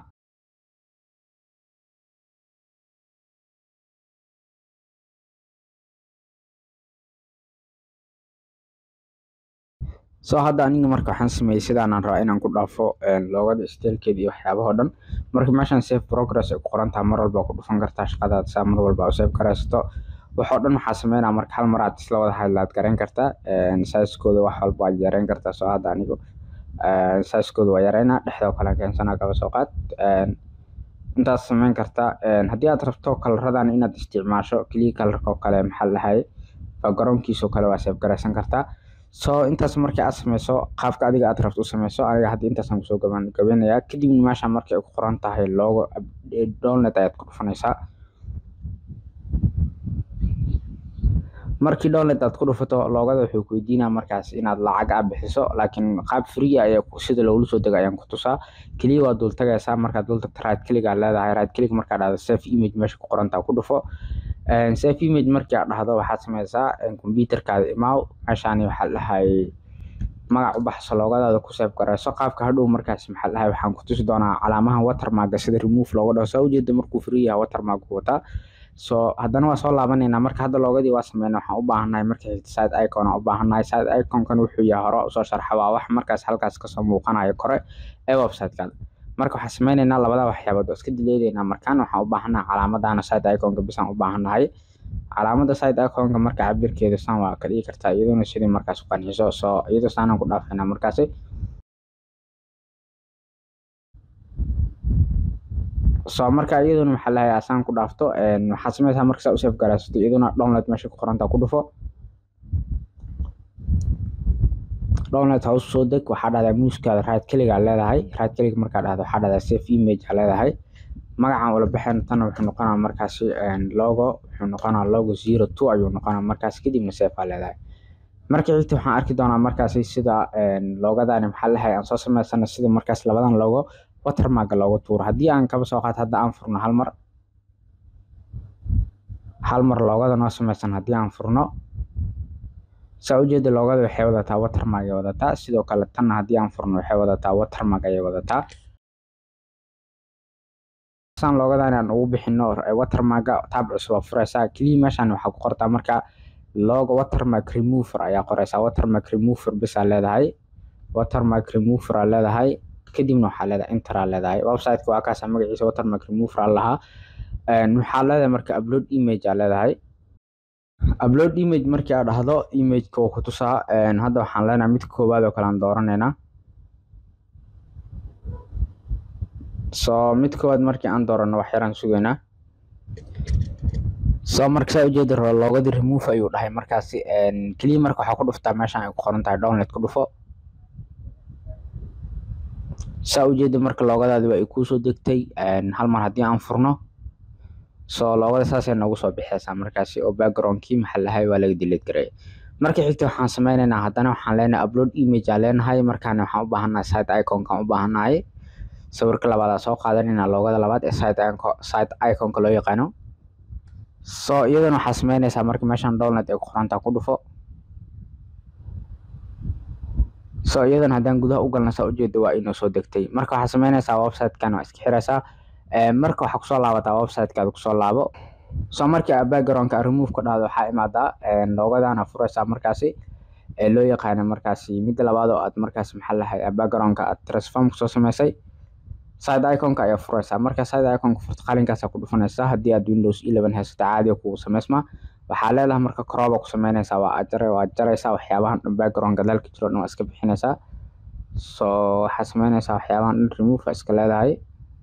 so hadda aniga marka waxaan sameeyay sidaan aan rabaa inaan ku dhaafo loogada stylekeeda iyo waxyaabaha dhan. marka meeshaan save progress ay ku qoran tahay mar walba ku dhufan kartaa shaqadaad saa mar walba u save garaysato waxoo dhan waxaa sameynaa marka hal mar aad isla wada hadlaad garan kartaa size-kooda wax walba aad yareyn kartaa. soo hadda anigu size-kooda waa yareynaa dhexdoo kale keensanaa kaba soo qaad intaas sameyn kartaa. haddii aad rabto kalaradan inaad isticmaasho keliya kalarka oo kale maxaa la dhahay backgroundkiisa oo kale waa save garaysan kartaa. so intaas markii aad sameyso qaabka adiga aad rabto u sameyso aniga hadda intaasaan kusoo gabanayaa kadib meesha markii ay ku qoran tahay logo download ayaad ku dhufanaysaa. markii download aad ku dhufato loogada wuxuu ku weydiinaa markaas inaad lacag aad bixiso laakiin qaab free ah ayaa sida loogu soo dego ayaan ku tusaa. keliya waa dul tagaysaa markaad dul tagto right click aad leedahay right click markaad dhahdo save image meesha ku qoran tahay ku dhufo. save image markii aad dhahdo waxaad sameysaa computerkaada imaaw meeshaani waxaa la dhahay magac u baxso loogadaada ku save garayso qaabka hadhow markaas maxaa la dhahay waxaan ku tusi doonaa calaamaha watermark sida remove looga dhaho soo ujeeda markuu free yahay watermark wataa. so haddana waa soo laabanaynaa marka hadda loogadii waa sameynaa waxaan u baahannahay marka xigta side icon aan u baahannahay side iconkan wuxuu yahay hore usoo sharxa waa wax markaas halkaas kasoo muuqanayo kore ee website-kaada. marka waxaan sameynaynaa labada waxyaabood oo iska dileedeynaa markaan waxaan u baahannahay calaamadana side iconka bisaan u baahannahay. calaamada side iconka marka cabirkeeda san waa ka dhigi kartaa iyaduna sidii markaas u qanciso soo iyadoo saanaan ku dhaafaynaa markaasi. so marka iyaduna maxaa lahayaa asaan ku dhaafto waxaad sameysaa marka saa u save garaysato iyaduna download meesha ku qoran tahay ku dhufo. download house soo deg waxaa dhahdaa muuskaada right click aad leedahay right click markaa dhahdo waxaa dhahdaa save image aad leedahay. magacaan ula baxeen tan wuxuu noqonaa markaasi logo wuxuu noqonaa logo 02 ayuu noqonaa markaas kadibna save aad leedahay. marka xigta waxaan arki doonaa markaasi sida loogadaani maxaa lahayaa aan soo sameysana sida markaas labadan logo watermark loogu tuuro. haddii aan kaba soo qaad hadda aan furno hal mar loogada noo sameysan haddii aan furno saa ujeeda loogada waxay wadataa watermark ay wadataa sidoo kale tanna haddii aan furno waxay wadataa watermark ayay wadataa. saan loogadan aan ugu bixino watermark tab cusub oo furaysaa kaliya meeshaan waxaa ku qortaa marka logo watermark remover ayaa qoraysaa watermark remover bisa leedahay watermark remover leedahay kadibna waxaa leedahay enter leedahay website-ka waa kaas magaciisa watermark remover lahaa. waxaa leedahay marka upload image leedahay upload image markii aad dhahdo image-ka oo ku tusaa hadda waxaan leenahay mid koowaad oo kale aan dooranaynaa. so mid koowaad markii aan doorano wax yaraan sugaynaa. so marka saa ujeeda loogadii remove ayuu dhahay markaasi keliya marka waxaa ku dhuftaa meeshaan ay ku qoran tahay download ku dhufo. saa ujeeda marka loogadaadi waa ay kuusoo degtay hal mar haddii aan furno so loogada saasay noogu soo bixeysaa markaasi oo backgroundkii maxaa lahay waa laga delete garay. marka xigta waxaan sameynaynaa haddana waxaan leenahay upload image aan leenahay markaana waxaan u baahannahay side iconkan u baahannahay sawirka labaad aan soo qaadanaynaa loogada labaad ee side iconka loo yaqaano. so iyadana waxaa sameynaysaa marka meeshaan download ay ku qorantaa ku dhufo. so iyadana haddaan gudaha u galna saa ujeeda waa inoo soo degtay marka waxaa sameynaysaa website-kan waa iska xiraysaa marka waxaa kusoo laabataa website-kaada kusoo laabo. so markii aad background-ka remove ka dhahdo waxaa imaadaa loogadana furaysaa markaasi loo yaqaano markaasi midda labaad oo aad markaasi maxaa lahay background-ka aad transform kusoo sameysay side iconka ayaa furaysaa. marka side iconka furto qalinkaas ku dhufanaysaa haddii aad Windows 11 haysato caadi kugu sameysma waxaa leedahay marka crop ku sameynaysaa waa jaraysaa waxyaabahan dhan background gadaalka jiro dhan waa iska bixinaysaa. so waxaa sameynaysaa waxyaabahan dhan remove iska leedahay.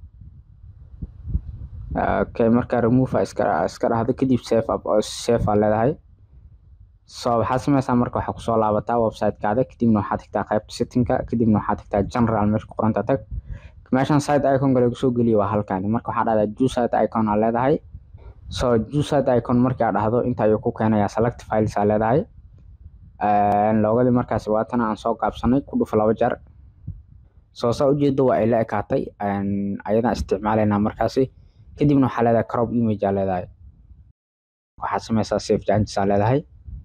okay marka remove iska dhahdo kadib save up oo save leedahay. so waxaa sameysaa marka waxaa kusoo laabataa website-kaada kadibna waxaad tagtaa qaybta setting-ka kadibna waxaad tagtaa general meesha ku qoranta tag meeshaan side icon-ka lagu soo geliyo waa halkaan marka waxaa dhahdaa juice side icon aa leedahay. so juice side icon markii aad dhahdo inta ayuu ku keenayaa select files aa leedahay. loogadii markaasi waa tan aan soo gaabsanay ku dhufo 2 jeer. soo saa ujeedo waa ay la ekaatay ayadaan isticmaalaynaa markaasi kadibna waxaa leedahay crop image aa leedahay waxaad samaysaa save changes aa leedahay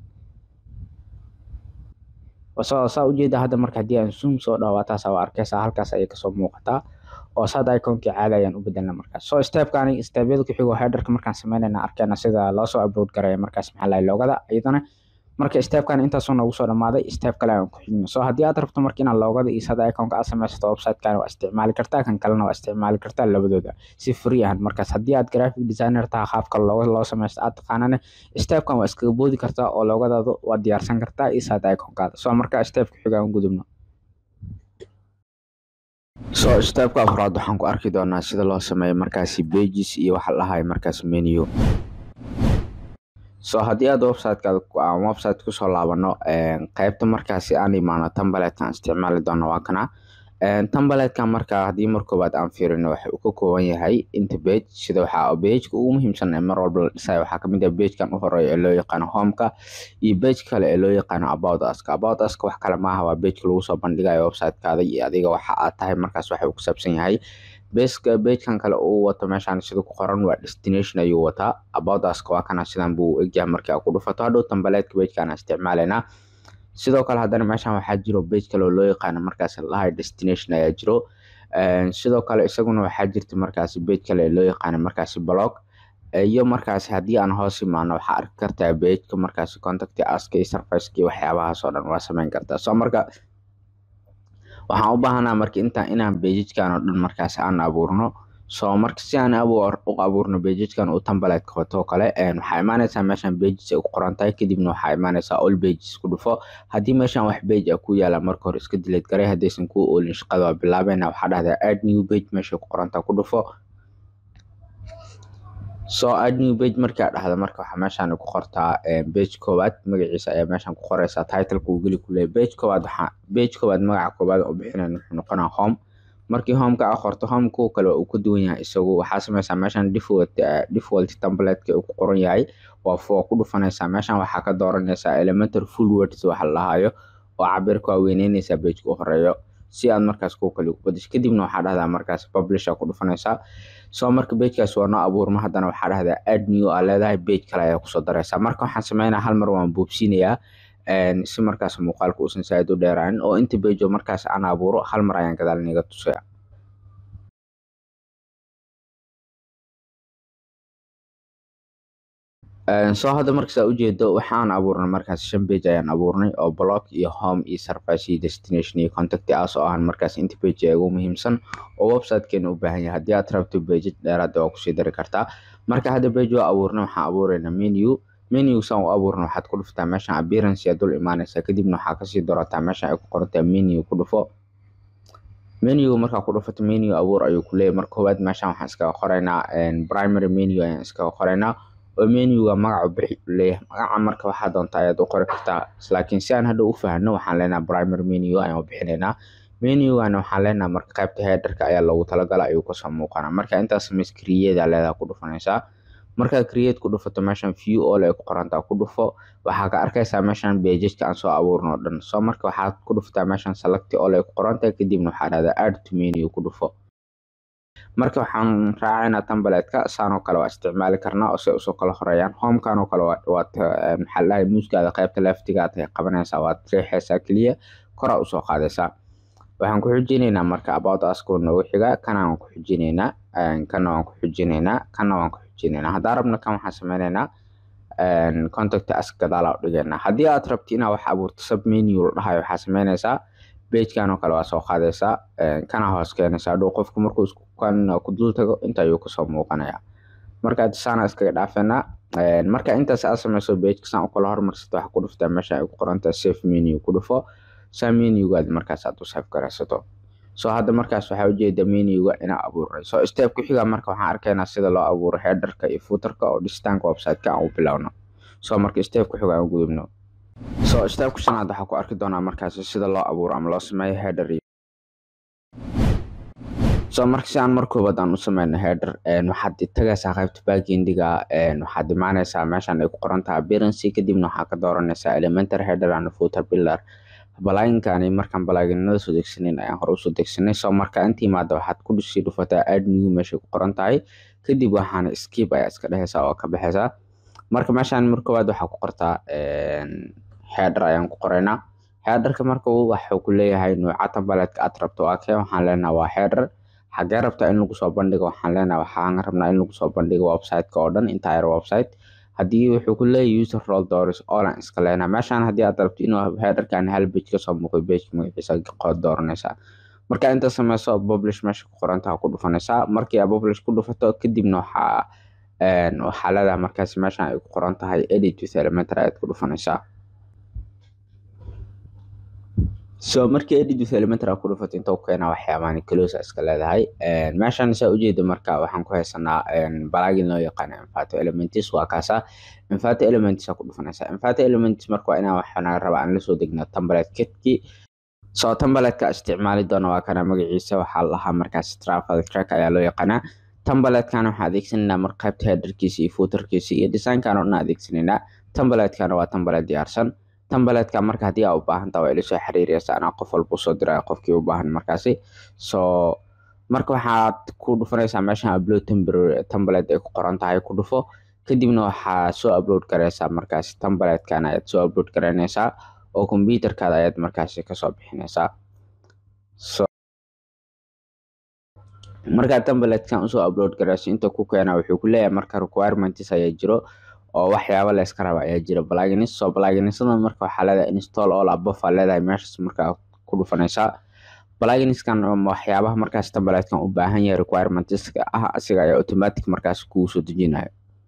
saa ujeeda hadda marka haddii aan zoom soo dhawaataas waa arkaysaa halkaas ayay kasoo muuqataa oo sad iconkii caadi ayaan u bedelna markaas soo stepkani stebyada ku xigo headerka markaan sameynayna arkayna sida loo soo upload garaya markaas maxaa lahay loogada iyadana marka stepkani intaasoo noogu soo dhamaaday step kale aan ku xigno soo haddii aad rabto marka inaad loogada iyo sad iconka aad samaysato website-kan waa isticmaali kartaa kan kalena waa isticmaali kartaa labadooda si free ah markaas haddii aad graphic designer tahay qaabka loo samaysto aad taqaanana stepkan waa iskaga boodi kartaa oo loogadaada waa diyaarsan kartaa iyo sad iconkaada soo marka step ku xiga aan gudubno soo stepka afraad waxaan ku arki doonaa sida loo sameeyo markaasi pages iyo waxa la dhahay markaas menu soo haddii aad website kusoo laabano qaybta markaasi aan imaano template-kan isticmaali doono waa kana template-kan marka haddii mar koobaad aan fiirino waxa uu ka kooban yahay inta page sida waxaa page-ka ugu muhiimsan ee mar walba la dhisayo waxaa kamid ah page-kan u horeeya ee loo yaqaano home-ka iyo page kale ee loo yaqaano about us-ka wax kale maaha waa page-ka lagu soo bandhigayo website-kaada iyo adiga waxa aad tahay markaas waxa uu ku saabsan yahay page-kan kale uu wato meeshaan sida ku qoran waa destination ayuu wataa about us waa kana sidan buu egyahay markii aad ku dhufato hadhow template-ka page-kan aan isticmaalaynaa sidoo kale haddana meeshaan waxaa jiro page kale oo loo yaqaano markaas lahay destination ayaa jiro sidoo kale isaguna waxaa jirta markaasi page kale loo yaqaano markaasi blog iyo markaasi haddii aan hoos imaano waxaa arki kartaa page-ka markaasi contact us-ka iyo surface-ka iyo waxyaabahaas oo dhan waa samayn kartaa soo marka waxaan u baahanaa marka inaan pages-kan oo dhan markaasi aan abuurno soo marka si aan u abuurno pages-kan uu template-ka wato kale waxaa imaanaysaa meeshaan pages ay ku qoran tahay kadibna waxaa imaanaysaa all pages ku dhufo haddii meeshaan wax page ah ku yaala marka hore iska delete garay haddaysan ku oolin shaqada waa bilaabayna waxaa dhahdaa add new page meesha ku qoran tahay ku dhufo soo add new page markaa dhahda marka waxaa meeshaan ku qortaa page koowaad magaciisa ayaa meeshaan ku qoraysaa title-ka uu geli ku leeyahay page koowaad magaca koowaad oo bixinayna wuxuu noqonaa home markii home-ka aad qorto home-ku kale uu ka duwan yahay isagu waxaa samaysaa meeshaan default template-ka uu ku qoran yahay waa ku dhufanaysaa meeshaan waxaa ka dooranaysaa elementary full words waxa la dhahayo oo cabirka waa weyneynaysaa page-ka u horeeyo si aad markaas ku kale u bedesho kadibna waxaa dhahdaa markaas publish ku dhufanaysaa soo marka page-kaas waa noo abuurma haddana waxaa dhahdaa add new aa leedahay page kale ayaa kusoo daraysaa marka waxaan sameynaa hal mar waan boobsiinayaa si markaas muuqaalka uusan saaid u dheeraanin oo inta page markaas aan abuuro hal mar ayaan gadaal niga tusaya soo hadda markaas aad ujeedo waxaan abuurnay markaas 5 page ayaan abuurnay oo blog iyo home iyo surface iyo destination iyo contact us oo aan markaas inta page ugu muhiimsan oo website-keena u baahan yahay haddii aad rabto page dheeraad oo ku sii dari kartaa marka hadda page waa abuurnay waxaan abuuraynaa menu san u abuurno waxaad ku dhuftaa meeshaan appearance ayaa dul imaanaysaa kadibna waxaa kasii doorataa meeshaan ay ku qorantahay menu ku dhufo menu markaa ku dhufato menu abuur ayuu ku leeyahay marka koowaad meeshaan waxaan iskaga qoraynaa primary menu ayaan iskaga qoraynaa oo menu-ga magaca bixi leeyahay magaca marka waxaa doontaa ayaad u qori kartaa laakiin si aan hadda u fahanno waxaan leenahay primary menu ayaan u bixinaynaa menu-gana waxaan leenahay marka qaybta header-ka ayaa loogu talagalay ayuu kasoo muuqanaa marka intaas samays create aa leedahay ku dhufanaysaa markaa create ku dhufato meeshaan view all ay ku qorantaa ku dhufo waxaa ka arkaysaa meeshaan pages-ka aan soo abuurno oo dhan soo marka waxaad ku dhuftaa meeshaan select all ay ku qorantahay kadibna waxaa dhahdaa add to menu ku dhufo marka waxaan raacaynaa template-ka saan oo kale waa isticmaali karnaa oo si usoo kala horeeyaan home-kan oo kale waad maxaa lahay muuskaada qaybta leftiga aad qabanaysaa waad riixaysaa keliya koraa usoo qaadaysaa waxaan ku xujinaynaa marka about us-ku noogu xiga kana waan ku xujinaynaa kana waan ku xujinaynaa kana waan ku xujinaynaa haddaan rabno kan waxaan sameynaynaa contact us gadaal u dhigaynaa haddii aad rabto inaad wax abuurto sub menu la dhahayo waxaa sameynaysaa page-kan oo kale waa soo qaadaysaa kana hoos keenaysaa dhow qofku markuu ku dul tago inta ayuu kasoo muuqanayaa marka saana iskaga dhaafeenaa marka intaas aad samayso page-ka saan u kala hormarsato waxaa ku dhuftaa meesha ay ku qorantahay save menu ku dhufo saa menu-gaad markaas aad u save garaysato soo hadda markaas waxaa ujeeda menu-ga inaa abuuray soo step ku xiga marka waxaan arkaynaa sida loo abuuro header-ka iyo footer-ka oo dhisitaanka website-ka aan u bilowno soo marka step ku xiga aan gudubno soo step ku shanaad waxaa ku arki doonaa markaas sida loo abuuro ama loo sameeyo header soo marka si aan markoobaad aan u sameyno header waxaad tagaysaa qaybta backendiga waxaad imaanaysaa meeshaan ay ku qoran tahay appearance kadibna waxaa ka dooranaysaa elementary header and footer pillar balaaginkani markaan balaaginada soo degsanayn ayaan hore usoo degsanay. So marka inta imaado waxaad ku sii dhufataa add new meesha ku qoran tahay, kadib waxaana skip ayaa iska dhehaysaa oo ka baxaysaa. marka meeshaan marka koowaad waxaa ku qortaa header ayaan ku qoraynaa. headerka marka wuxuu ku leeyahay nooca template-ka aad rabto waxaan leenahay waa header. xagee rabtaa in lagu soo bandhigo, waxaan leenahay waxaan rabnaa in lagu soo bandhigo website-ka oo dhan, entire website. haddii wuxuu ku leeyahay user role doors all aan iska leenahay. meeshaan haddii aad rabto inuu headerkan hal page ka soo muuqdo, page magaciisa dooranaysaa. marka inta sameyso publish meesha ku qoran tahay ku dhufanaysaa. markii aad publish ku dhufato kadibna waxaa leedahay markaas meeshaan ay ku qoran tahay edit with Elementor ayaad ku dhufanaysaa. so markii edit with Elementor aad ku dhufato inta ku keenaa waxyaabahan close iska leedahay. meeshaan saa ujeedo marka waxaan ku haysanaa plugin loo yaqaan Envato Elements. waa kaasa Envato Elements ku dhufanaysaa. Envato Elements marka waa inaan waxaan rabaa aan la soo degno template kit-ki. so template-ka isticmaali doono waa kana magaciisa waxaa lahaa markaas travel track ayaa loo yaqaanaa. template-kan waxaan adeegsanaynaa marka qaybta header-kiisa iyo footer-kiisa iyo design-kan oo dhan adeegsanaynaa. template-kan waa template diyaarsan. template-ka marka haddii aad u baahan tahay waa ila soo xiriiraysaa, anaa qof walba usoo diraya qofkii u baahan markaasi. so marka waxaad ku dhufanaysaa meeshaan upload template ay ku qoran tahay ku dhufo, kadibna waxaa soo upload garaysaa markaasi template-kan ayaad soo upload garaynaysaa oo computerkaada ayaad markaasi kasoo bixinaysaa. so markaad template-kan usoo upload garayso inta ku keena wuxuu ku leeyahay marka requirements ayaa jiro oo waxyaabo la iska raba ayaa jira plugins. so pluginsada marka waxaa leedahay install all above aa leedahay meeshaas markaa ku dhufanaysaa. pluginskan waxyaabaha markaas template-kan u baahan yahay requirements-ka asiga ayaa automatic markaas kugu soo dejinayo.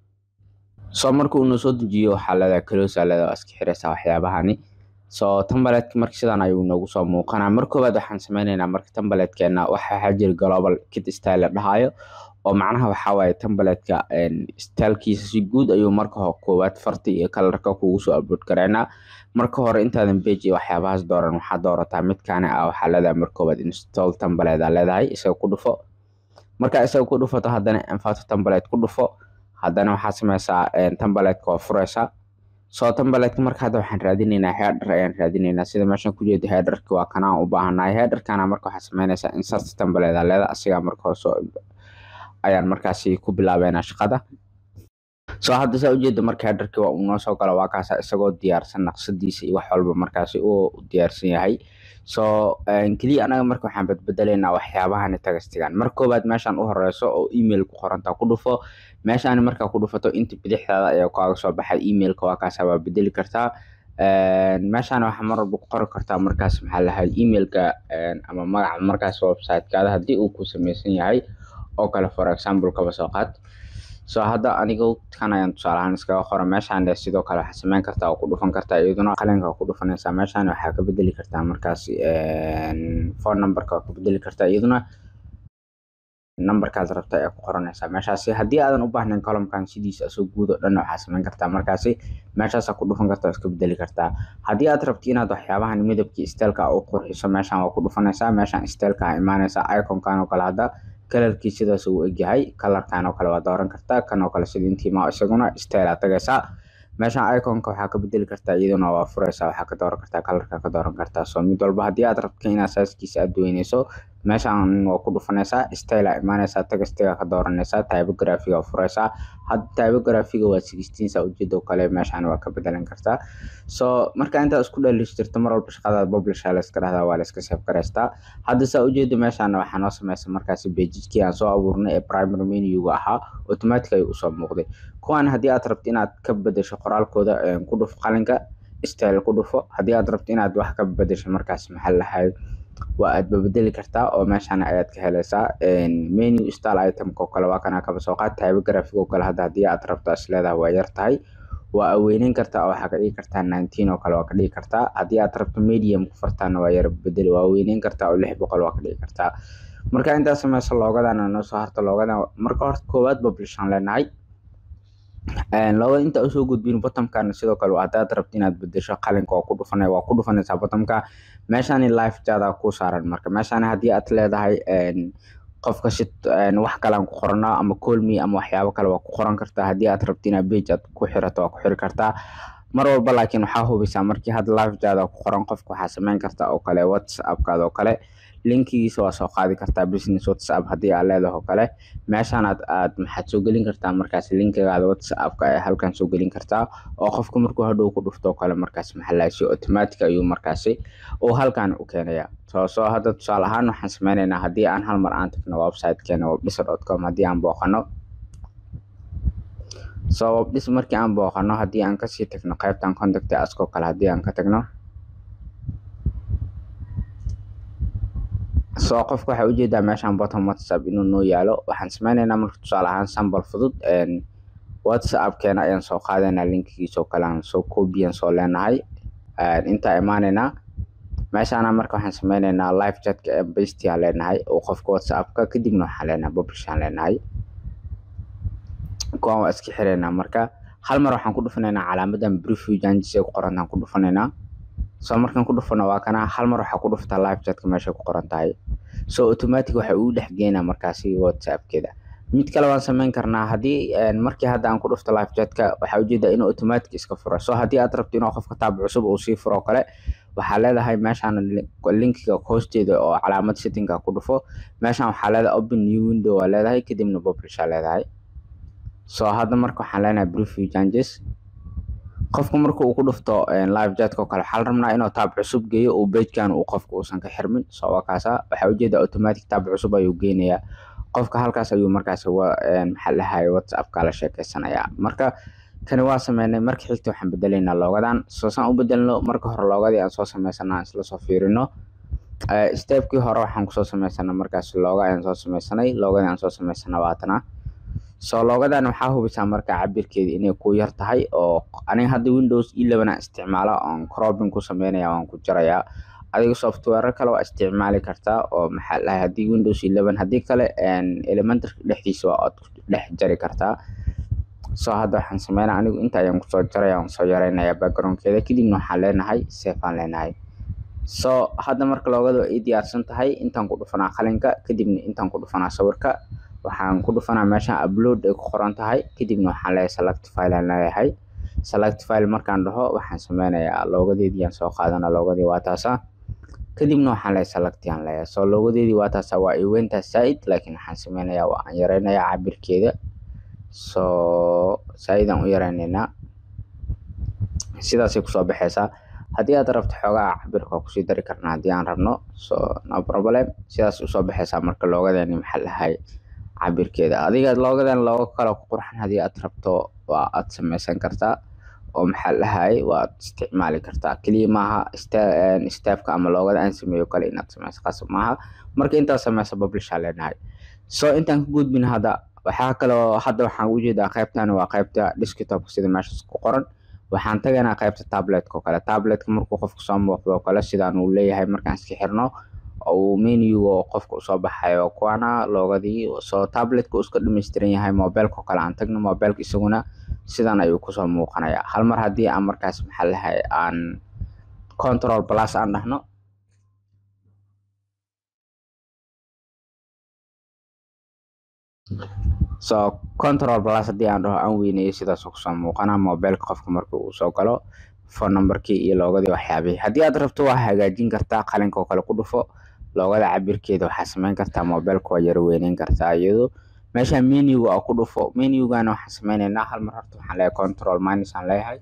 so marka uu noo soo dejiyo waxaa leedahay close aa leedahay iska xiraysaa waxyaabahani. so template-ka marka sidan ayuu noogu soo muuqanaa. marka koowaad waxaan sameynaynaa marka template-keena waxaa jira global kit style la dhahayo oo macnaha waxaa waaye template-ka style-kiisa si guud ayuu marka koowaad farta iyo color-ka kugu soo upload garaynaa. marka hore intaadan page iyo waxyaabahaas dooran waxaa doorataa midkaani waxaa leedahay marka koowaad install template aa leedahay, isaga ku dhufo. marka isaga ku dhufato haddana Envato template ku dhufo, haddana waxaa sameysaa template-ka waa furaysaa. so template-ka marka hadda waxaan raadinaynaa header ayaan raadinaynaa. sida meeshan ku jeedo header-ka waa kanaan u baahanahay. header-kana marka waxaa sameynaysaa insert template aa leedahay, asiga marka hore soo ayaan markaasi ku bilaabeynaa shaqada. so hadda saa ujeedo marka header-ki waa uu noo soo galo waa kaasa isagoo diyaarsan naqshadiisa iyo wax walba markaasi uu diyaarsan yahay. so kaliya anaga marka waxaan badbedelaynaa waxyaabahan tagastigan. marka koowaad meeshaan u horeyso oo email ku qorantaa ku dhufo. meeshaan markaa ku dhufato inta bidixdaada ayaa kaaga soo baxay emailka waa kaasa waa bedeli kartaa. meeshaan waxaa mar walba ku qori kartaa markaas maxaa lahayd emailka ama magaca markaas website-kaada haddii uu ku sameysan yahay oo kale. for example kaba soo qaad. so hadda aniga kan ayaan tusaale ahaan iskaga qora. meeshaan sidoo kale waxaa sameyn kartaa oo ku dhufan kartaa iyaduna qalinka ku dhufanaysaa. meeshaan waxaa ka bedeli kartaa markaas phone number-ka ku bedeli kartaa iyaduna numberkaad rabta ee ku qoranaysaa meeshaasi. haddii aadan u baahnayn column-kan sidiisa soo guud oo dhan waxaa sameyn kartaa markaasi meeshaas ku dhufan kartaa iska bedeli kartaa. haddii aad rabto inaad waxyaabahan midabkii style-ka u qurxiso meeshaan waa ku dhufanaysaa. meeshaan style-ka imaanaysaa icon-kan oo kale hadda kalarkii sidaas uu egyahay. kalarkan oo kale waa dooran kartaa, kan oo kale sida intii ma isaguna style aad tagaysaa. meeshaan icon-ka waxaa ka bedeli kartaa iyaduna waa furaysaa, waxaa ka dooran kartaa kalarka ka dooran kartaa. so mid walba haddii aad rabto inaad size-kiisa aad weynayso meeshaan waa ku dhufanaysaa, style aa imaanaysaa, tagastiga ka dooranaysaa, typography-ga furaysaa. hadda typography-ga waa 16 saa ujeedo kale meeshaan waa ka bedelan kartaa. so marka inta isku dhalistirto mar walba shaqada publish la iska dhahdaa waa la iska save garaystaa. hadda saa ujeedo meeshaan waxaa noo sameysan markaasi page-kii aan soo abuurnay ee primary menu-ga ahaa automatic ay u soo muuqday. kuwan haddii aad rabto inaad ka bedesho qoraalkooda ku dhufo qalinka style ku dhufo. haddii aad rabto inaad wax ka bedesho markaas maxaa lahayd waa aad bedeli kartaa oo meeshaan ayaad ka helaysaa. menu style item-ka oo kale waa kana kaba soo qaad. typography-ga oo kale hadda haddii aad rabto is leedahay waa yar tahay waa weyneyn kartaa oo waxaa ka dhigi kartaa 19 oo kale waa ka dhigi kartaa. haddii aad rabto medium ku fartaana waa yar bedeli waa weyneyn kartaa oo 600 waa ka dhigi kartaa. marka intaas sameyso loogadana noo soo harto. loogada marka hore koowaad publish aan leenahay. loogada inta u soo gudbin bottom-kan sidoo kale haddaad rabto inaad bedesho qalinka waa ku dhufanaysaa bottom-ka. meeshaan live chat-a ku saaran. marka meeshaan haddii aad leedahay qofka wax kale aan ku qornaa ama call me ama waxyaabo kale waa ku qoran kartaa. haddii aad rabto inaad page aad ku xirato waa ku xiri kartaa. mar walba laakiin waxaa hubisaa markii had live jaada ku qoran qofka waxaa samayn kartaa oo kale WhatsApp-kaada oo kale linkigiisa waa soo qaadi kartaa business WhatsApp haddii aad leedahay oo kale meeshaan aad maxaad soo gelin kartaa markaas linkigaada WhatsApp-ka ee halkan soo gelin kartaa oo qofka markuu hadhow ku dhufto oo kale markaas maxalaasho automatic ayuu markaasi oo halkan u keenaya soo hadda tusaale ahaan waxaan sameynaynaa haddii aan hal mar aan tagno website-keena webdisa.com haddii aan booqano webdis markii aan booqano haddii aan kasii tagno qaybtan contact us oo kale haddii aan ka tagno qofka waxaa ujeedaa meeshaan bottom WhatsApp inuu noo yaalo waxaan sameynaynaa marka tusaale ahaan sample fudud WhatsApp-keena ayaan soo qaadaynaa linkigiisa oo kale aan soo copy soo leenahay inta imaanaynaa meeshaan marka waxaan sameynaynaa live chat-ka ee paste aan leenahay oo qofka WhatsApp-ka kadibna waxaan leenahay publish aan leenahay kuwaan waa iska xireynaa marka hal mar waxaan ku dhufanaynaa calaamadan preview changes ee ku qorantaan ku dhufanaynaa markaan ku dhufano waa kana hal mar waxaa ku dhuftaa live chat-ka meesha ku qoran tahay automatic waxa uu dhex geynaa markaasi WhatsApp-keeda mid kale waan sameyn karnaa haddii markii hadda aan ku dhufto live chat-ka waxaa ujeedaa inuu automatic iska furo haddii aad rabto inuu qofka taab cusub uu sii furo kale waxaa leedahay meeshaan linkiga hoosteeda oo calaamad setting-ka ku dhufo meeshaan waxaa leedahay open new window waa leedahay kadibna publish aa leedahay hadda marka waxaan leenahay preview changes qofka marka uu ku dhufto live chat-ka oo kale waxaa rabnaa inuu taab cusub geeyo oo page-kan uu qofka uusan ka xirmin waa kaasa waxaa ujeedaa automatic taab cusub ayuu geynayaa qofka halkaas ayuu markaas maxaa lahaay WhatsApp-ka la sheekeysanayaa marka kani waa sameynay marka xigta waxaan bedelaynaa loogadan saan u bedelno marka hore loogadii aan soo sameysanaa isla soo fiirino step-kii hore waxaan kusoo sameysanaa markaas looga ayaan soo sameysanay loogadii aan soo sameysanaa waatana loogadan waxaa hubisaa marka cabirkeeda inay ku yar tahay oo aniga hadda Windows 11 aan isticmaalo on cropping ku sameynaya waan ku jarayaa adiga software kale waa isticmaali kartaa oo maxaa lahayd haddii Windows 11 haddii kale Elementor dhexdiisa waa aad dhex jari kartaa hadda waxaan sameynaa anigu inta ayaan ku soo jaraya aan soo yareynayaa background-keeda kadibna waxaan leenahay save aan leenahay hadda marka loogada ay diyaarsan tahay intaan ku dhufanaa qalinka kadibna intaan ku dhufanaa sawirka waxaan ku dhufanaa meesha upload ay ku qoran tahay kadibna waxaan leeyahay select file aan leeyahay select file markaan dhaho waxaan sameynayaa loogadeedii aan soo qaadanaa loogadii waa taasa kadibna waxaan leeyahay select aan leeyahay loogadeedii waa taasa waa event site laakiin waxaan sameynayaa waa aan yareynayaa cabirkeeda side aan u yareynaynaa sidaas ay ku soo baxaysaa haddii aad rabto xogaa cabirka ku sii dari karnaa haddii aan rabno no problem sidaas u soo baxaysaa marka loogadeeni maxaa lahaay cabirkeeda adiga loogadan looga kala ku qurxan haddii aad rabto waa aad sameysan kartaa oo maxaa lahaay waa isticmaali kartaa kaliya maaha step-ka ama loogada aan sameeyo kale inaad sameyso qasab maaha marka intaad sameyso publish aa leenahay intaan ka gudbin hadda waxaa kaloo hadda waxaan u jeedaa qaybtan waa qaybta desktop sida meeshaas ku qoran waxaan tagaynaa qaybta tablet-ka oo kale tablet-ka markuu qofku soo muuqdo oo kale sidaan uu leeyahay markaan iska xirno oo menu-ga qofka soo baxayo kuwana loogadii tablet-ka iska dhameystiran yahay mobile-ka oo kale aan tagno mobile-ka isaguna sidan ayuu ku soo muuqanayaa hal mar haddii aan markaas maxaa lahaay aan control plus aan dhahno control plus haddii aan dhaho aan weyneeyo sidaas ku soo muuqanaa mobile-ka qofka marka uu soo galo phone number-kii iyo loogadii waxyaabihii haddii aad rabto waa hagaajin kartaa qalinka oo kale ku dhufo loogada cabirkeeda waxaa sameyn kartaa mobile-ka waa yara weyneyn kartaa iyadoo meesha menu-ga ku dhufo menu-gana waxaan sameynaynaa hal mar horta waxaan leeyahay control minus aan leeyahay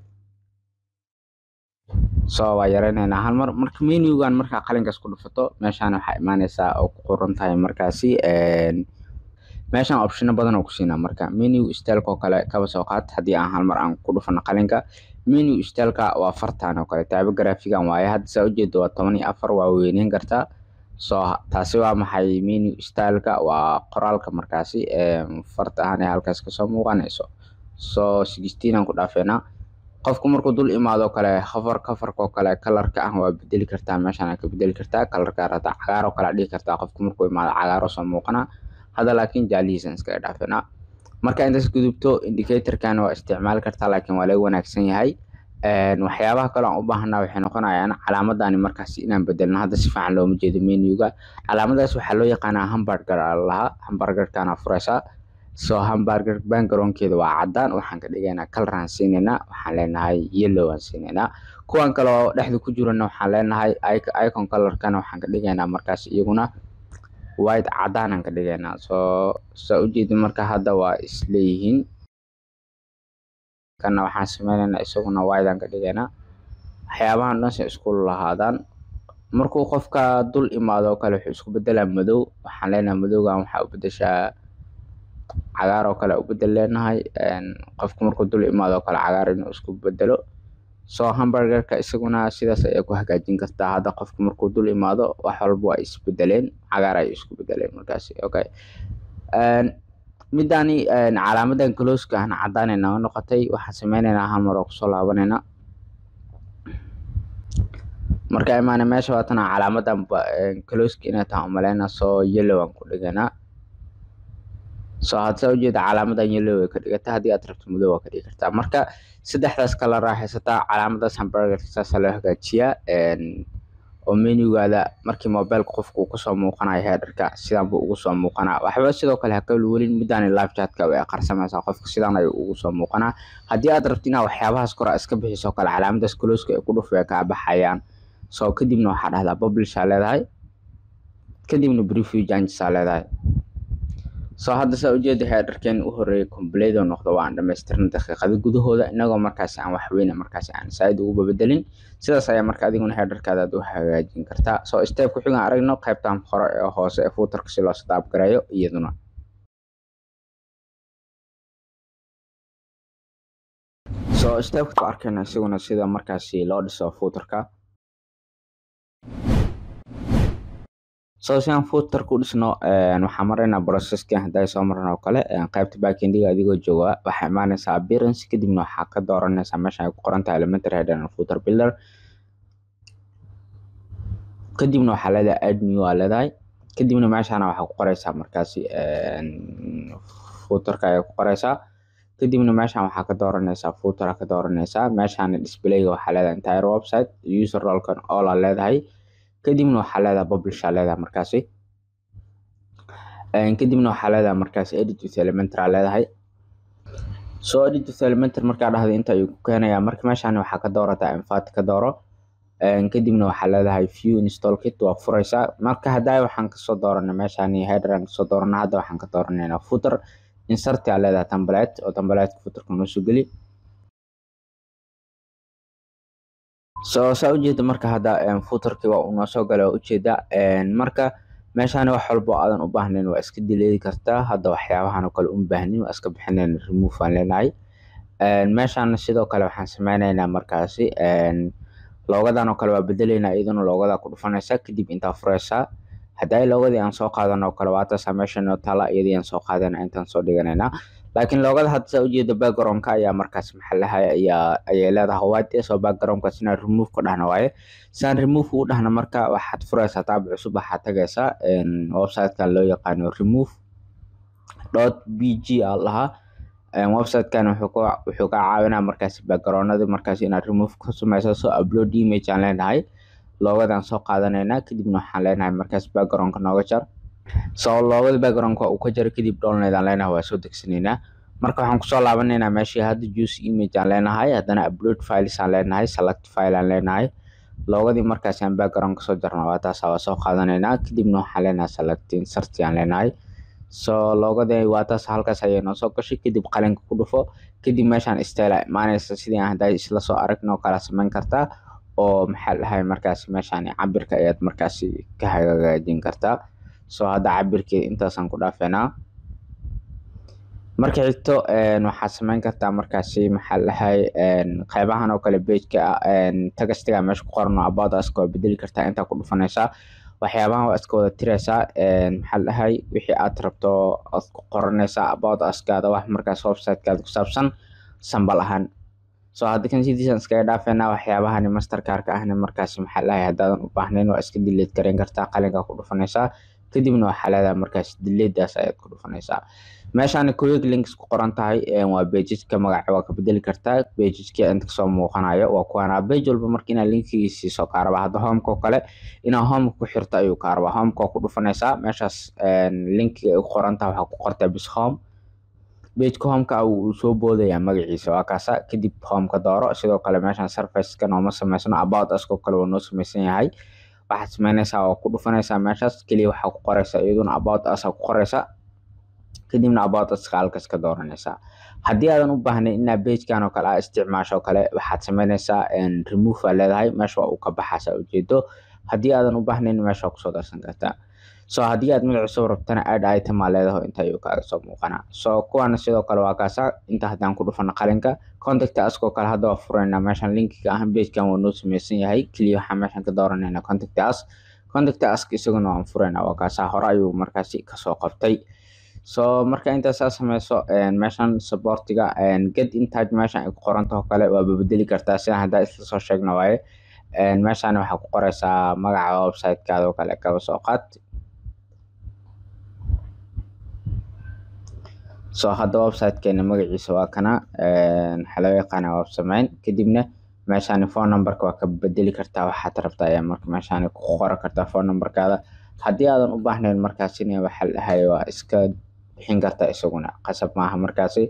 waa yareynaynaa hal mar marka menu-gan markaa qalinkaas ku dhufato meeshaan waxaa imaanaysaa oo ku qoran tahay markaasi meeshaan option badan oo ku siinaa marka menu style-ka oo kale kaba soo qaad haddii aan hal mar aan ku dhufano qalinka menu style-ka waa fartaan oo kale taabo graphic-an waaye hadda saa ujeedo waa 14 waa weyneyn kartaa taasi waa maxay menu style-ka waa qoraalka markaasi farta ahaan halkaas ka soo muuqanayso 16 aan ku dhaafeynaa qofku markuu dul imaado kale coverka oo kale color-ka ah waa bedeli kartaa meeshaan ka bedeli kartaa color-ka rata cagaar oo kale dhigi kartaa qofku markuu imaado cagaar oo soo muuqana hada laakiin jaalihiisan iska dhaafeynaa marka intaas gudubto indicator-kan waa isticmaali kartaa laakiin waa laga wanaagsan yahay waxyaabaha kale aan u baahanaa waxay noqonayaan calaamadani markaas inaan bedelno hadda si fiican looma jeedo menu-ga calaamadaas waxaa loo yaqaanaa hamburger laha hamburger-kana furaysa soo hamburger backgroundkeeda waa cadaan, waxaan ka dhigaynaa color aan siinayna, waxaan leenahay yellow aan siinayna. kuwan kale oo dhexda ku jirana waxaan leenahay icon colorkana waxaan ka dhigaynaa markaas iyaguna white cadaan aan ka dhigaynaa. soo ujeedin marka hadda waa isleeyihiin, kana waxaan sameynaynaa isaguna white aan ka dhigaynaa. waxyaabahan dhan si isku lahaadaan. markuu qofka dul imaado kale wuxuu isku bedelaa madow, waxaan leenahay madowgan waxaa u bedeshaa cagaar oo kale u bedel leenahay. qofka markuu dul imaado kale cagaar inuu isku bedelo. soo hamburgerka isaguna sidaas ayaa ku hagaajin kartaa. hadda qofka markuu dul imaado wax walba waa isbedeleen, cagaar ay isku bedeleen markaasi. okay, midani calaamadan close-ka ahna cadaan ay naga noqotay. waxaan sameynaynaa hal mar oo kusoo laabanayna. marka imaana meesha waatana calaamadan close-ka inay tahay umaleyna. soo yellow aan ku dhigaynaa. soo hadda ujeeda calaamadan yellow ay ka dhigata. haddii aad rabto madow waa ka dhigi kartaa. marka saddexdaas kala raaxaysataa. calaamadaas hamburgerka saasa loo hagaajiyaa. oo menugaada markii mobilka qofku uu kusoo muuqanayo headerka sidaan buu ugu soo muuqanaa. waxba sidoo kale ha ka welwelin, midaan live chatka way qarsamaysaa qofka sidaan ayuu ugu soo muuqanaa. haddii aad rabto inaad waxyaabahaas kora iska bixiso kale calaamadaas close-ka ay ku dhufay ka baxayaan. soo kadibna waxaa dhahdaa publish aa leedahay, kadibna preview changes aa leedahay. soo hadda saa ujeeda headerkeen u horeeyay complete oo noqdo waan dhamaystirnay daqiiqado gudahooda inagoo markaas aan wax weyn markaas aan saaid ugu bedelin. sidaas ayaa marka adiguna headerkaada aad u hagaajin kartaa. soo step ku xiga aragno qaybtan hore ee hoose ee footerka si loo setup gareeyo iyaduna. soo step ku arkayna isaguna sida markaasi loo dhiso footerka. soo si aan footer ku dhisno waxaan maraynaa processka hadday soo marno oo kale qaybta backendiga adigoo jooga waxaa imaanaysaa appearance, kadibna waxaa ka dooranaysaa meesha ay ku qoran tahay elementary header and footer builder. kadibna waxaa leedahay add new aa leedahay. kadibna meeshana waxaa ku qoraysaa markaasi footerka ayaa ku qoraysaa. kadibna meeshan waxaa ka dooranaysaa footer ka dooranaysaa. meeshana displayga waxaa leedahay entire website, user role-kan all aa leedahay. kadibna waxaa leedahay publish aa leedahay markaasi. kadibna waxaa leedahay markaasi edit with elementary aa leedahay. soo edit with elementary markaa dhahday inta ayuu ku keenayaa. marka meeshan waxaa ka doorataa invite ka dooro. kadibna waxaa leedahay view install kit waa furaysaa. marka hadda waxaan kasoo dooranay meeshan header aan kasoo dooranay. hadda waxaan ka dooranaynaa footer, insert aa leedahay template oo template footerka noo soo geli. soo saa ujeeda marka hadda footerkii waa uu noo soo galay oo ujeeda. marka meeshaan wax walba aadan u baahnayn waa iska dileedi kartaa. hadda waxyaabahan oo kale u baahnin waa iska bixinayn remove aan leenahay. meeshaan sidoo kale waxaan sameynaynaa markaasi loogadan oo kale waa bedelaynaa. iyaduna loogada ku dhufanaysaa kadib intaa furaysaa. hadday loogadii aan soo qaadan oo kale waa taas meeshan oo tala iyadii aan soo qaadana intaan soo dhiganaynaa. laakiin loogada hadda saa ujeeda background-ka ayaa markaas maxallaha ayay leedahay white. soo background-kaas inaan remove ka dhahna waaye. saan remove u dhahna marka waxaad furaysaa tab cusub, waxaad tagaysaa website-kan loo yaqaano remove.bg aa lahaa. website-kan wuxuu ka caawinaa markaas background-nada markaas inaad remove ka samayso. soo upload image aan leenahay. loogadan soo qaadanaynaa kadibna waxaan leenahay markaas background-ka nooga jar. soo loogada background-ka uu ka jaro kadib download aan leenahay waa soo degsanaynaa. marka waxaan kusoo laabanaynaa meeshii hadda juice image aan leenahay. haddana upload files aan leenahay, select file aan leenahay. loogadii markaas aan background kasoo jarno waa taas waa soo qaadanaynaa. kadibna waxaan leenahay select insert aan leenahay. soo loogadii waa taas halkaas ayay noo soo gashay. kadib qalinka ku dhufo. kadib meeshaan style imaanaysa sidii aan hadda isla soo aragno kala samayn kartaa. oo maxaa lahaay markaas meeshaan cabirka ayaad markaas ka hagaajin kartaa. soo hadda cabirkeeda intaasaan ku dhaafeynaa. marka xigto waxaad samayn kartaa markaasi maxaa lahaay qaybahan oo kale page-ka tagastiga meesha ku qoran about us waa bedeli kartaa. intaa ku dhufanaysaa waxyaabahan waa iska wada tiraysaa. maxaa lahaay wixii aad rabto aad ku qoranaysaa about us-kaada wax markaas website-kaada ku saabsan sambal ahaan. soo hadda kan sidiisan iskaga dhaafeynaa. waxyaabahani mastercard-ka ahna markaas maxaa lahaay haddaadan u baahnayn waa iska delete gareyn kartaa. qalinka ku dhufanaysaa kadibna waxaa leedahay markaas delete-daas ayaad ku dhufanaysaa. meeshaan quick links ku qoran tahay waa pages-ka magaca waa ka bedeli kartaa. pages-ka inta kasoo muuqanayo waa kuwana page walba marka inaad linkigiisa siiso kaa rabaa. hadda home-ka oo kale inaad home-ka ku xirto ayuu kaa rabaa. home-ka waa ku dhufanaysaa meeshaas linkiga ay ku qoran tahay waxaa ku qortaa bis home. page-ka home-ka uu soo boodaya magaciisa waa kaasa kadib home-ka dooro sidoo kale meeshan surface-ka nooma samaysano about us kale oo noo samaysan yahay waxaad samaynaysaa oo ku dhufanaysaa meeshaas kaliya waxaa ku qoraysaa iyaduna about us ku qoraysaa kadibna about us halkaas ka dooranaysaa haddii aadan u baahnayn inaad page-kan oo kale aad isticmaasho kale waxaad samaynaysaa remove aa leedahay meesha waa uu ka baxaysaa ujeedo haddii aadan u baahnayn meesha ku soo darsan kartaa so haddii aad magac cusub rabtana add item aa leedahay inta ayuu kaaga soo muuqanaa so kuwana sidoo kale waa kaasa inta haddaan ku dhufano qalinka contact us oo kale hadda waa furaynaa meeshan linkiga ah page-kan waa noo samaysan yahay kaliya waxaan meeshan ka dooranaynaa contact us isaguna waan furaynaa waa kaasa hore ayuu markaasi kasoo qabtay so marka inta saa samayso meeshan supportiga get in touch meeshan ay ku qorantahay kale waa bedeli kartaa sida hadda isla soo sheegna waaye meeshan waxa ku qoraysaa magaca website-kaada oo kale kaba soo qaad so hadda website-keena magaciisa waa kana waxa laga yaqaanaa web samayn kadibna meeshan phone number-ka waa ka bedeli kartaa waxaad rabtaa ayaa marka meeshan ku qoran kartaa phone number-kaada haddii aadan u baahnayn markaasina waxa la dhahay waa iska bixin kartaa isaguna qasab maaha markaasi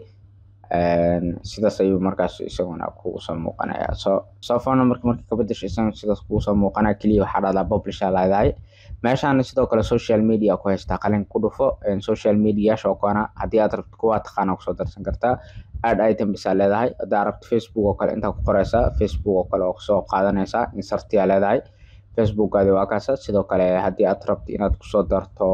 sidaas ayuu markaas isaguna kugu soo muuqanaya so phone number marka ka bedesho isaguna sidaas kugu soo muuqanaya kaliya waxaa dhahdaa publish leedahay meeshaan sidoo kale social media ku haystaa qalin ku dhufo social media shaqana haddii aad rabto kuwa taqaan ku soo darsan kartaa add item bisa leedahay haddii rabto Facebook oo kale inta ku qoraysaa Facebook oo kale oo soo qaadanaysaa insert yaa leedahay Facebook-gaadi waa kaasa sidoo kale haddii aad rabto inaad ku soo darto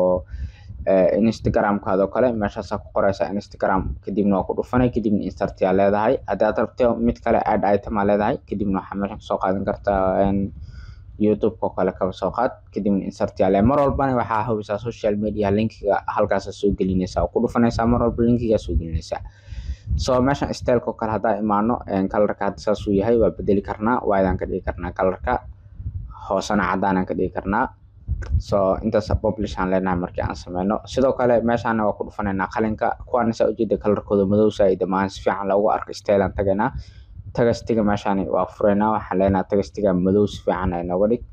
Instagram-kaada oo kale meeshaas ku qoraysaa Instagram kadibna waa ku dhufanay kadibna insert yaa leedahay haddii aad rabto mid kale add item aa leedahay kadibna waxaa meeshan soo qaadan kartaa YouTube oo kale ka soo qaad kadibna insert yaa leedahay mar walbana waxaa hubisaa social media linkiga halkaas soo gelinaysaa ku dhufanaysaa mar walba linkiga soo gelinaysaa so meeshan style-ka kale hadaa imaano color-ka hadda saas uu yahay waa bedeli karnaa waaydan ka dhigi karnaa color-ka hoosana cadaan ka dhigi karnaa so intaas publish aan leenahay markii aan sameeyno sidoo kale meeshan waa ku dhufanaynaa qalinka kuwan sa ujeeda color-kooda madow saay dhamaan si fiican loogu arko style aan tagaynaa tagastiga meeshan waa furaynaa waxaan leenahay tagastiga madow si fiican ay nooga dhig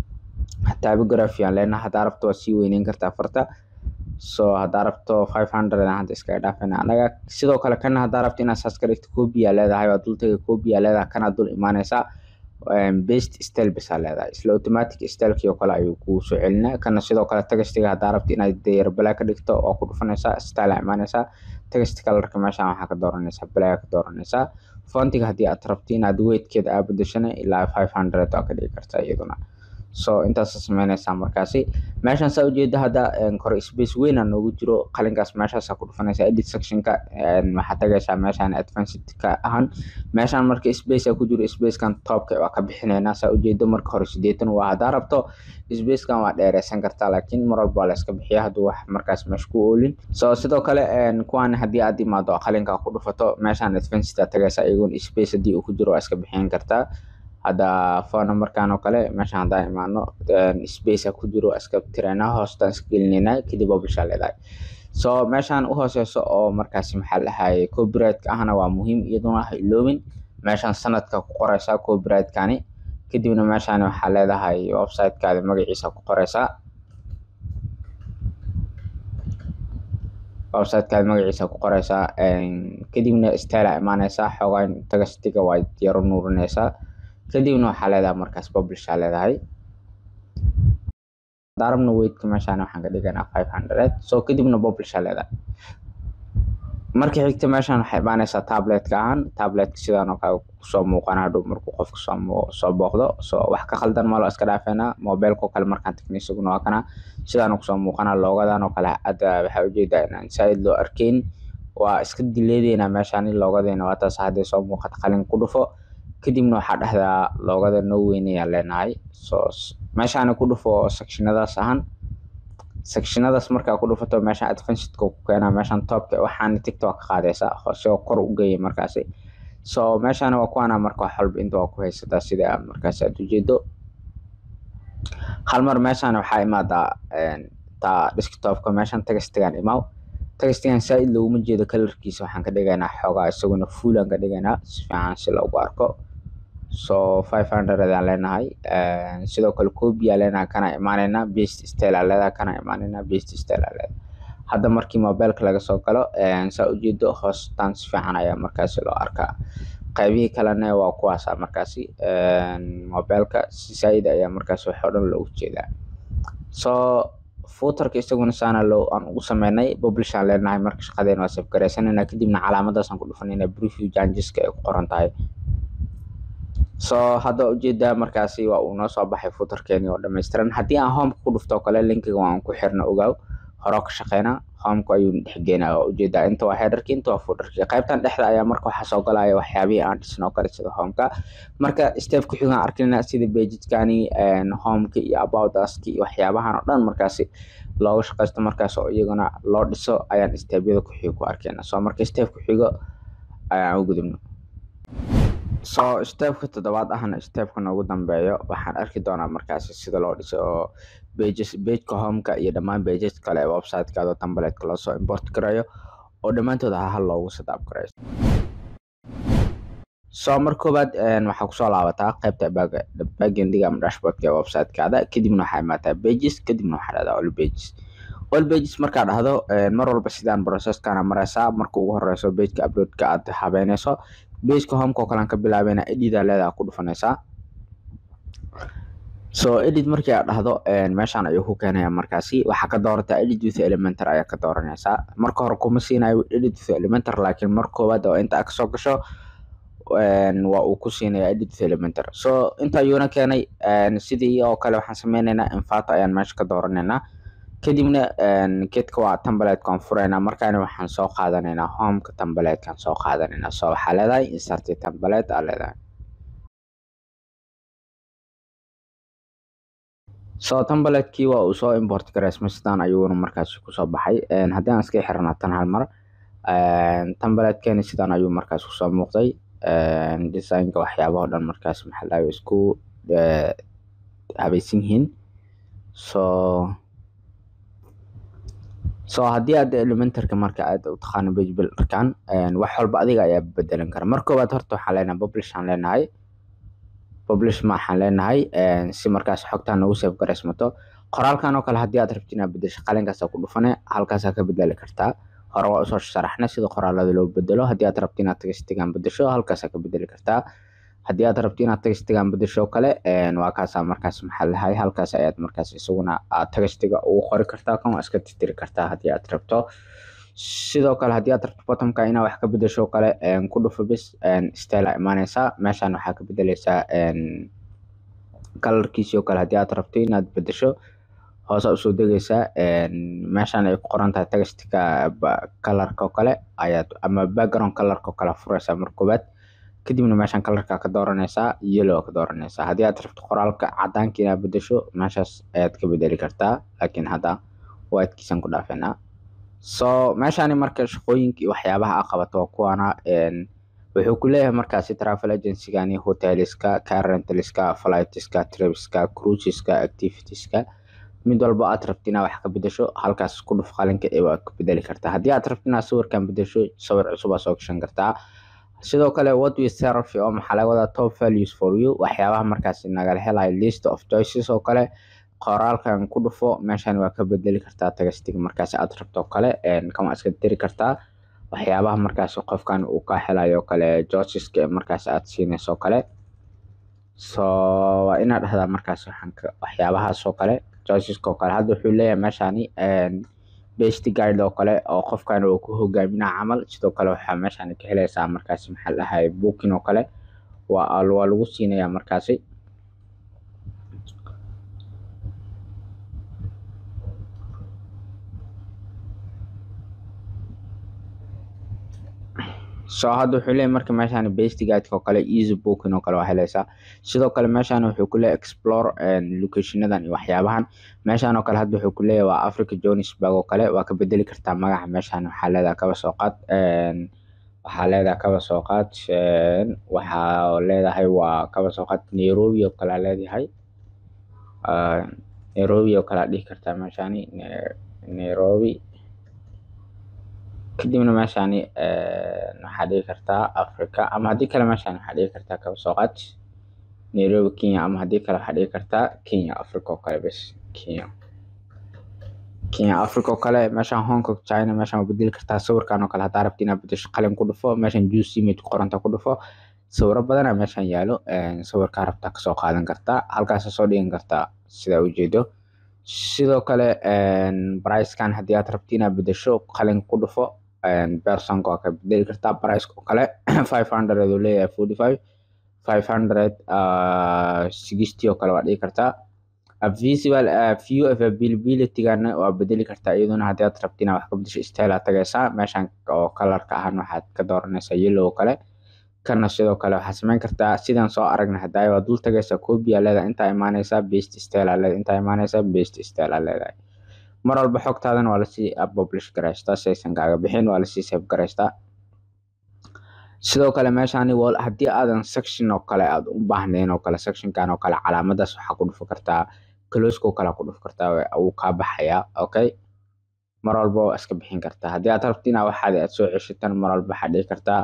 typography aan leenahay hadaa rabto waa sii weyneyn kartaa farta so hadaa rabto 500 aan hadda iska dhaafayna anaga sidoo kale kana hadaa rabto inaad saas ka dhigto copy aa leedahay waa dul taga copy aa leedahay kana dul imaanaysaa based style bisa leedahay isla automatic style-kii oo kale ayuu ku soo celinaa kana sidoo kale tagastiga hadaa rabto inaad deer black ka dhigto oo ku dhufanaysaa style imaanaysaa tagasti color-ka meeshan waxa ka dooranaysaa black ka dooranaysaa fontiga haddii aad rabto inaad weight-keeda aad bedeshana ilaa 500 oo ka dhigi kartaa iyaduna so intaas sameynaysaa markaasi meeshan saa ujeeda hadda kor space weyn aan ugu jiro qalinkaas meeshaas ku dhufanaysaa edit section-ka waxa tagaysaa meeshan advanced-ka ahan meeshan marka space ku jiro space-kan top-ka waa ka bixinaynaa saa ujeeda marka hore 80 waa hadaa rabto space-kan waa dheereysan kartaa laakiin mar walba la iska bixiyaa haduu wax markaas meesh ku oolin so sidoo kale kuwan haddii aad imaado qalinka ku dhufato meeshan advanced-ka tagaysaa iyagoon space haddii uu ku jiro waa iska bixin kartaa hada phone number-kan oo kale meeshan hadaa imaano space ku jiro iska tirana hoostan iska gelinayna kadib publish leedahay so meeshan u hooseyso oo markaas maxaa lahaay copyright-ka ahna waa muhiim iyaduna ha iloobin meeshan sanadka ku qoraysaa copyright-kani kadibna meeshan waxa leedahay website-kaada magaciisa ku qoraysaa website-kaada magaciisa ku qoraysaa kadibna style imaanaysaa xogaan tagastiga waa yaro nuurinaysaa kadibna waxa leedahay markaas publish leedahay darabna weight-ka meeshan waxaan ka dhiganaa 500 so kadibna publish leedahay markii xigta meeshan waxay imaanaysaa tablet-ka ahaan tablet-ka sidaan oo kale ku soo muuqana hadhow markuu qofka soo booqdo so wax ka khaldan ma loo iska dhaafayna mobile-ka kale markaan technique-isaguna waa kana sidaan ku soo muuqana loogadan oo kale hadda waxa ujeedaa inaan side loo arkayn waa iska dileedeyna meeshan loogadeena waa taas hadda soo muuqata qalin ku dhufo kadibna waxa dhahdaa loogada noo weynaya leenahay so meeshan ku dhufo sectionadaas ahaan sectionadaas marka ku dhufato meesha advanced-ka ku keenaa meeshan top-ka waxaan TikTok ka qaadaysaa hoose kor u geeyay markaasi so meeshan waa kuwana marka wax walba inta ku haysataa sida markaas aad ujeedo hal mar meeshan waxa imaada ta desktop-ka meeshan tagastigan imaaw tagastigan side loogu jeedo color-kiisa waxaan ka dhigaynaa xogaa isaguna full aan ka dhigaynaa si fiican si loogu arko so 500 aan leenahay sidoo kale copy aan leenahay kana imaanayna paste style aan leenahay kana imaanayna paste style aan leenahay hadda markii mobilka laga soo galo saa ujeedo hoostaan si fiican ayaa markaasi loo arkaa. qaybihii kalena waa kuwaasa markaasi mobilka si saaid ayaa markaasi wax oo dhan loogu jeedaa. footarka isaguna saana aan ugu sameynay publish aan leenahay. marka shaqadeena waa save gareysanayna kadibna calaamadaas aan ku dhufanayna preview changeska ay ku qoran tahay. hadda ujeedaa markaasi waa uu noo soo baxay footarkeeni oo dhammaystiran. haddii aan home ku dhufto kale linkiga waan ku xirna ogaaw hore ka shaqeyna home-ka ayuu dhex geenaa. ujeedaa inta waa headerki inta waa footarki. qaybtan dhexda ayaa marka waxa soo galaya waxyaabihii aan dhisno kale sida home-ka. marka step ku xigaan arkayna sida pages-kani home-ka iyo about us-ki iyo waxyaabahan oo dhan markaasi looga shaqeysto markaas oo iyagana loo dhiso ayaan step-yada ku xigo ku arkayna. marka step ku xigo ayaan u gudubno. step-ka 7aad ahna step-ka ugu dambeeyo waxaan arki doonaa markaasi sida loo dhiso oo page-ka home-ka iyo dhammaan pages kale ee website-ka template-ka loo soo import gareeyo oo dhamaantood hal loogu setup gareeyo. marka koobaad waxaa ku soo laabataa qaybta backend-ga ama dashboard-ka ee website-kaada kadibna waxaa imaataa pages kadibna waxaa dhahdaa all pages markaa dhahdo mar walba sidaan process-kana maraysaa. marka ugu horeyso page-ka upload-ka aad habeynayso page-ka home-ka oo kale aan ka bilaabayna edit aa leedahay ku dhufanaysaa. edit markii aad dhahdo meeshaan ayuu ku keenayaa markaasi waxaa ka doorataa edit with elementor ayaa ka dooranaysaa. marka hore kuma siinayo edit with elementor laakiin marka koobaad oo inta ka soo gasho waa uu ku siinayaa edit with elementor. inta ayuuna keenay sidii oo kale waxaan sameynaynaa infata ayaan meesha ka dooranaynaa kadibna gedka waa template-kan furaynaa. markaana waxaan soo qaadanaynaa home-ka template-kan soo qaadanaynaa. waxaa leedahay insert template aa leedahay. template-kii waa uu soo import gareysmay sidaan ayuuna markaasi kusoo baxay. haddii aan iska xirnaa tan hal mar template-keeni sidaan ayuu markaasi kusoo muuqday. design-ka waxyaabaha oo dhan markaasi maxaa isku habaysan yihiin. haddii aad elementarka marka aad u taqaano page builder-kan wax walba adiga ayaa bedelan kara. marka koobaad horta waxaan leenahay publish aan leenahay waxaan leenahay si markaas xogtaan nagu save gareysmato. qoraalkan oo kale haddii aad rabto inaad bedesho qalinkaas ku dhufane halkaas ka bedeli kartaa. hore waa usoo sharaxnay sida qoraalada loo bedelo. haddii aad rabto inaad textigan bedesho halkaas ka bedeli kartaa. haddii aad rabto inaad textigan bedesho kale waa kaas markaas maxaa lahay halkaas ayaad markaas isaguna textiga ugu qori kartaa kan waa iska tirtiri kartaa haddii aad rabto. sidoo kale haddii aad rabto bottom-ka inaad wax ka bedesho kale ku dhufo bis style imaanaysaa. meeshaan waxaa ka bedeleysaa colorkiisa oo kale haddii aad rabto inaad bedesho hoos usoo degaysaa. meeshaan ay ku qoran tahay textiga colorka oo kale ayaad ama background colorka oo kale furaysaa marka koobaad kadibna meeshaan colorka ka dooranaysaa yellow ka dooranaysaa. haddii aad rabto qoraalka cadaanka inaad bedesho meeshaas ayaad ka bedeli kartaa laakiin hadda white-kiisan ku dhaafeynaa. meeshaan marka shaqooyinka iyo waxyaabaha aad qabato waa kuwana wuxuu ku leeyahay markaasi travel agency-gani hoteliska car rentalska flightska tripska cruiseska activitieska mid walba aad rabto inaad wax ka bedesho halkaas ku dhuf qalinka ee waa ka bedeli kartaa. haddii aad rabto inaad sawirkan bedesho sawir cusub aad soo gashan kartaa. sidoo kale what we serve oo maxaa laga wadaa top values for you waxyaabaha markaasi nagala helayo list of choices oo kale qoraalkan ku dhufo meeshaan waa ka bedeli kartaa textiga markaasi aad rabto kale kama iska diri kartaa waxyaabaha markaasi qofkan uu ka helayo kale choiceska markaasi aad siinayso kale. waa inaad dhahdaa markaasi waxyaabahaas oo kale choiceska oo kale. hadda wuxuu leeyahay meeshaani best guide oo kale oo qofkan uu ku hogaaminaa camal. sidoo kale waxaa meeshaan ka helaysaa markaasi maxaa lahaay booking oo kale waa lagu siinayaa markaasi. hadda wuxuu leeyahay marka meeshaan best guide oo kale easy booking oo kale waa helaysaa. sidoo kale meeshaan wuxuu ku leeyahay explore locationadan iyo waxyaabahan. meeshaan oo kale hadda wuxuu ku leeyahay waa Africa Johannesburg oo kale waa ka bedeli kartaa magaca. meeshaan waxaa leedahay kaba soo qaad waxaa leedahay waa kaba soo qaad Nairobi oo kale leedahay Nairobi oo kale dhihi kartaa meeshaan Nairobi kadibna meeshaan waxaa dhihi kartaa Africa ama haddii kale meeshaan waxaa dhihi kartaa kaba soo qaad Nairobi Kenya ama haddii kale waxaa dhihi kartaa Kenya Africa oo kale bas Kenya. Kenya Africa oo kale meeshan Hong Kong China meeshan waa bedeli kartaa sawirkan oo kale hadaa rabti inaad bedesho qalin ku dhufo meeshan juice image qoranta ku dhufo sawiro badan meeshan yaalo sawirka rabta kasoo qaadan kartaa halkaas soo dhigan kartaa sida ujeedo sidoo kale price kan hadii aad rabti inaad bedesho qalin ku dhufo person ka ka bedeli kartaa price oo kale 500 oo leeyahay 45 500 60 oo kale waa dhigi kartaa visual view availability gana waa bedeli kartaa iyaduna hadii aad rabti inaad wax ka bedesho style aad tagaysaa meeshan oo colorka ahaan waxaad ka dooranaysaa yellow oo kale kana sidoo kale waxaad samayn kartaa sidaan soo aragnay hadaa waa dul tagaysaa copy aa leedahay inta imaanaysaa paste style aa leedahay inta imaanaysaa paste style aa leedahay mar walba xogtaadana waa la sii publish gareystaa saysan kaaga bixin waa la sii save gareystaa sidoo kale meeshaan wall hadii aadan section oo kale aad u baahnayn oo kale section kan oo kale calaamadaas waxa ku dhufan kartaa close ko kale ku dhufan kartaa uu ka baxaya okay mar walba iska bixin kartaa hadii aad rabto inaad waxaad soo ceshataan mar walba waxa dhigi kartaa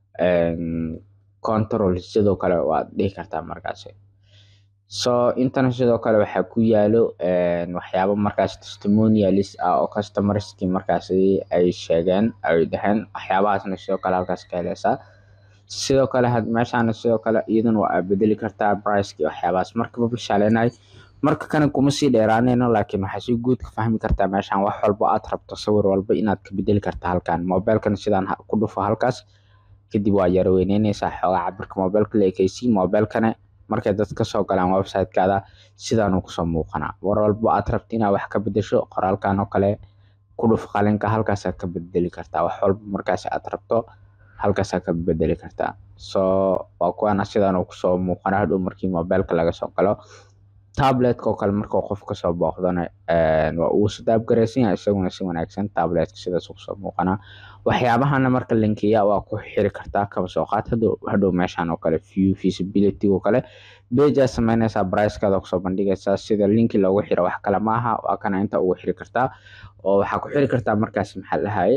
control sidoo kale waad dhigi kartaa markaas so internet sidoo kale waxa ku yaalo waxyaabo markaas testimonials oo customers ki markaas ay sheegeen ay dhahan waxyaabahaasna sidoo kale halkaas ka helaysaa sidoo kale meeshaan sidoo kale iyaduna waa bedeli kartaa price ki waxyaabahaas marka publish leenahay marka kana kuma sii dheeraanayno laakiin waxa si guud ka fahmi kartaa meeshaan wax walba aad rabto sawir walba inaad ka bedeli kartaa halkan mobilkan sidaan ku dhufo halkaas kadib waa yar weyneynaysaa xogaa cabirka mobilka leekaysi mobilkana markay dad ka soo galaan website-kaada sidaan uu kusoo muuqanaa war walba aad rabto inaad wax ka bedesho qoraalkan oo kale ku dhuf qalinka halkaas aad ka bedeli kartaa wax walba markaas aad rabto halkaas aad ka bedeli kartaa so waa kuwana sidaan uu kusoo muuqanaa hadhow markii mobilka laga soo galo tablet oo kale markuu qof ka soo booqdana waa uu sadaab gareysan yahay isaguna si wanaagsan tablet sidaas uu soo muuqanaa waxyaabahana marka linkiya waa ku xiri kartaa kaba soo qaad hadhow meeshan oo kale view visibility oo kale page sameynaysa price kaada ku soo bandhigaysa sida link loogu xiro wax kale ma aha waa kana inta ugu xiri kartaa oo waxa ku xiri kartaa markaas maxaa lahaay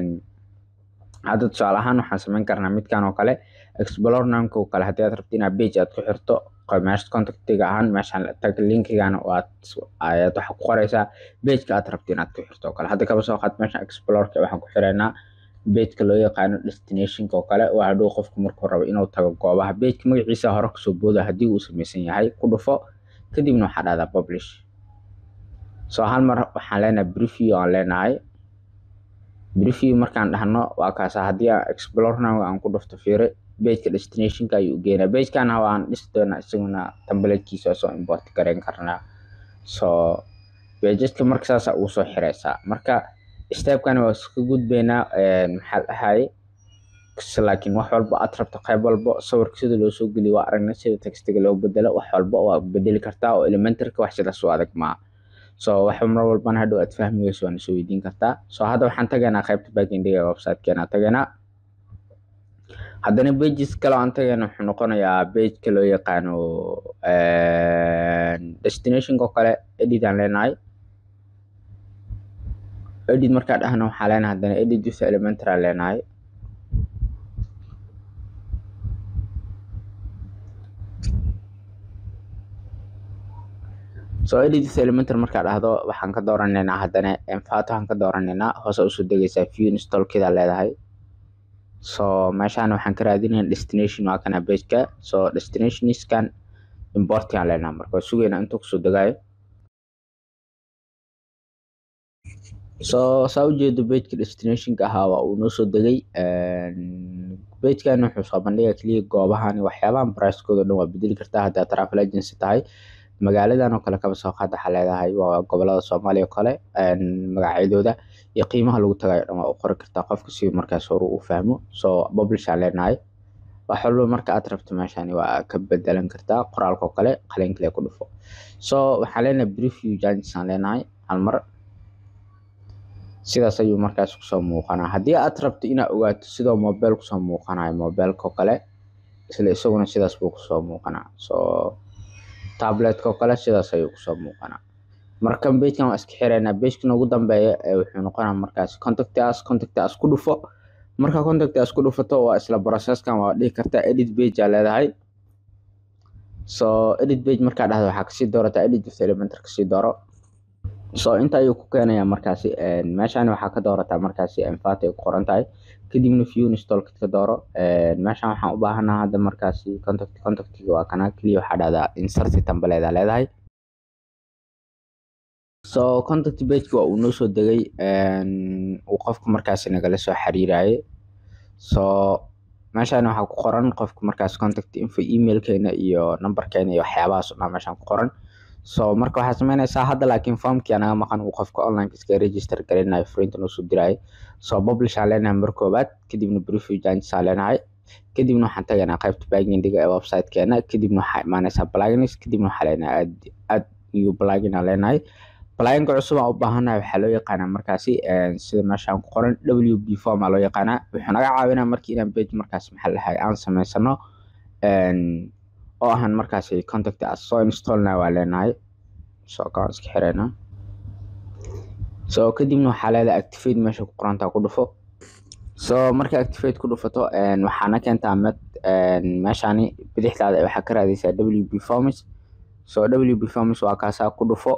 hadda tusaale ahaan waxaan sameyn karnaa midkan oo kale explore namka oo kale hadii aad rabto inaad page aad ku xirto meesha contactiga ahaan meeshaan tag linkigana ayaad waxa ku qoraysaa page-ka aad rabto inaad ku xirto kale hadda kaba soo qaad meesha explore-ka waxaan ku xireynaa page-ka loo yaqaano destination-ka oo kale waa hadhow qofku markuu rabo inuu tago goobaha page-ka magaciisa hore kasoo booda hadii uu samaysan yahay ku dhufo kadibna waxaa dhahdaa publish so hal mar waxaan leenahay preview aan leenahay preview markaan dhahno waa kaas hadii aan explore-na aan ku dhufto fiire page-ka destination-ka ayuu geynaa page-kan waan dhisi doonaa isaguna template-kiisa soo import gareyn karnaa so page-ka markaas uu soo xireysaa marka step-kan waa iska gudbeynaa maxaa ahaay laakiin wax walba aad rabto qayb walba sawirka sida loo soo geliyo waa aragnay sida text-ga loo bedelo wax walba waa bedeli kartaa oo elementary-ka wax sidaas u adag ma so wax mar walba hadhow aad fahmi weyso waan soo weydiin kartaa so hadda waxaan tagaynaa qaybta backend-ga website-keena tagaynaa haddana pages kale aan tagayna wuxuu noqonayaa page-ka loo yaqaano destination-ka oo kale edit aan leenahay edit markaa dhahna waxaa leenahay haddana edit with elementary aan leenahay so edit with elementary markaa dhahdo waxaan ka dooranaynaa haddana enfato waxaan ka dooranaynaa hoose usoo degaysaa view install-keeda leedahay so meeshaan waxaan ka raadinaynaa destination waa kana page-ka so destination scan import aan leenahay marka sugeynaa intuu kusoo degayo so saa ujeedo page-ka destination-ka ahaa waa uu noo soo degay page-kan wuxuu soo bandhigaa kaliya goobahan waxyaabahan price-kooda dhan waa bedeli kartaa hadii aad travel agency tahay magaaladan oo kale kaba soo qaad waxa leedahay waa gobolada Soomaaliya oo kale magacyadooda iyo qiimaha lagu tagayo dhan waa u qori kartaa qofka si markaas hore uu fahmo so publish aan leenahay wax walba marka aad rabto meeshaan waa ka bedelan kartaa qoraalka oo kale qalinka ku dhufo so waxaan leenahay preview changes aan leenahay hal mar sidaas ayuu markaas ku soo muuqanaa hadii aad rabto inaad ogaato sida mobile ku soo muuqanayo mobilka oo kale isla isaguna sidaas buu ku soo muuqanaa so tablet-ka oo kale sidaas ayuu ku soo muuqanaa marka page-kan waa iska xireynaa page-kan ugu dambeeya wuxuu noqonaa markaas contact us ku dhufo marka contact us ku dhufato waa isla process-kan waa dhigi kartaa edit page aa leedahay so edit page markaa dhahdo waxaa kasii doorataa edit with elementary kasii dooro so inta ayuu ku keenayaa markaasi meeshaan waxaa ka doorataa markaasi infat ay ku qoran tahay kadibna view install ka dooro meeshaan waxaan u baahanahay hadda markaasi contactiga waa kana kaliya waxaa dhahdaa insert template leedahay so contact page waa uu noo soo degay uu qofku markaasi nagala soo xiriirayay so meeshaan waxaa ku qoran qofku markaas contact info emailkeena iyo numberkeena iyo waxyaabahaas oo meeshaan ku qoran so marka waxaad sameynaysaa hadda laakiin formkii anaga maqan uu qofka online iska register garanayo fariinta noo soo diraayo so publish aan leenahay mar koobaad kadibna brief changes aan leenahay kadibna waxaan tagaynaa qaybta backend-ga ee website-keena kadibna waxaa imaanaysaa plugins kadibna waxaa leenahay add new plugin aan leenahay plugin-ka cusub aan u baahanahay waxaa loo yaqaanaa markaasi sida meeshaan ku qoran WP form aa loo yaqaanaa wuxuu naga caawinaa markii inaan page markaas maxaa lahay aan samaysano oo ahan markaasi contact as soo installna waa leenahay so kaan iska xirayna so kadibna waxaa leedahay activate meesha ku qorantaa ku dhufo so marka activate ku dhufato waxaana keentaa meeshaani bidixdaada waxaa ka raadaysaa WP forms so WP forms waa kaasaa ku dhufo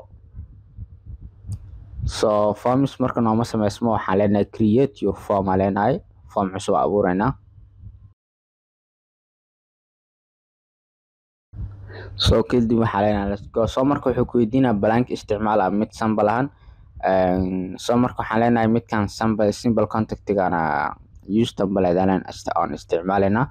so forms marka nooma samaysmo waxaan leenahay create your form aa leenahay form cusub abuuraynaa so kadib waxaa leenahay let's go so marka wuxuu ku weydiinaa blank isticmaal ah mid sample ahaan so marka waxaan leenahay midkan simple contactigana use template aan isticmaalayna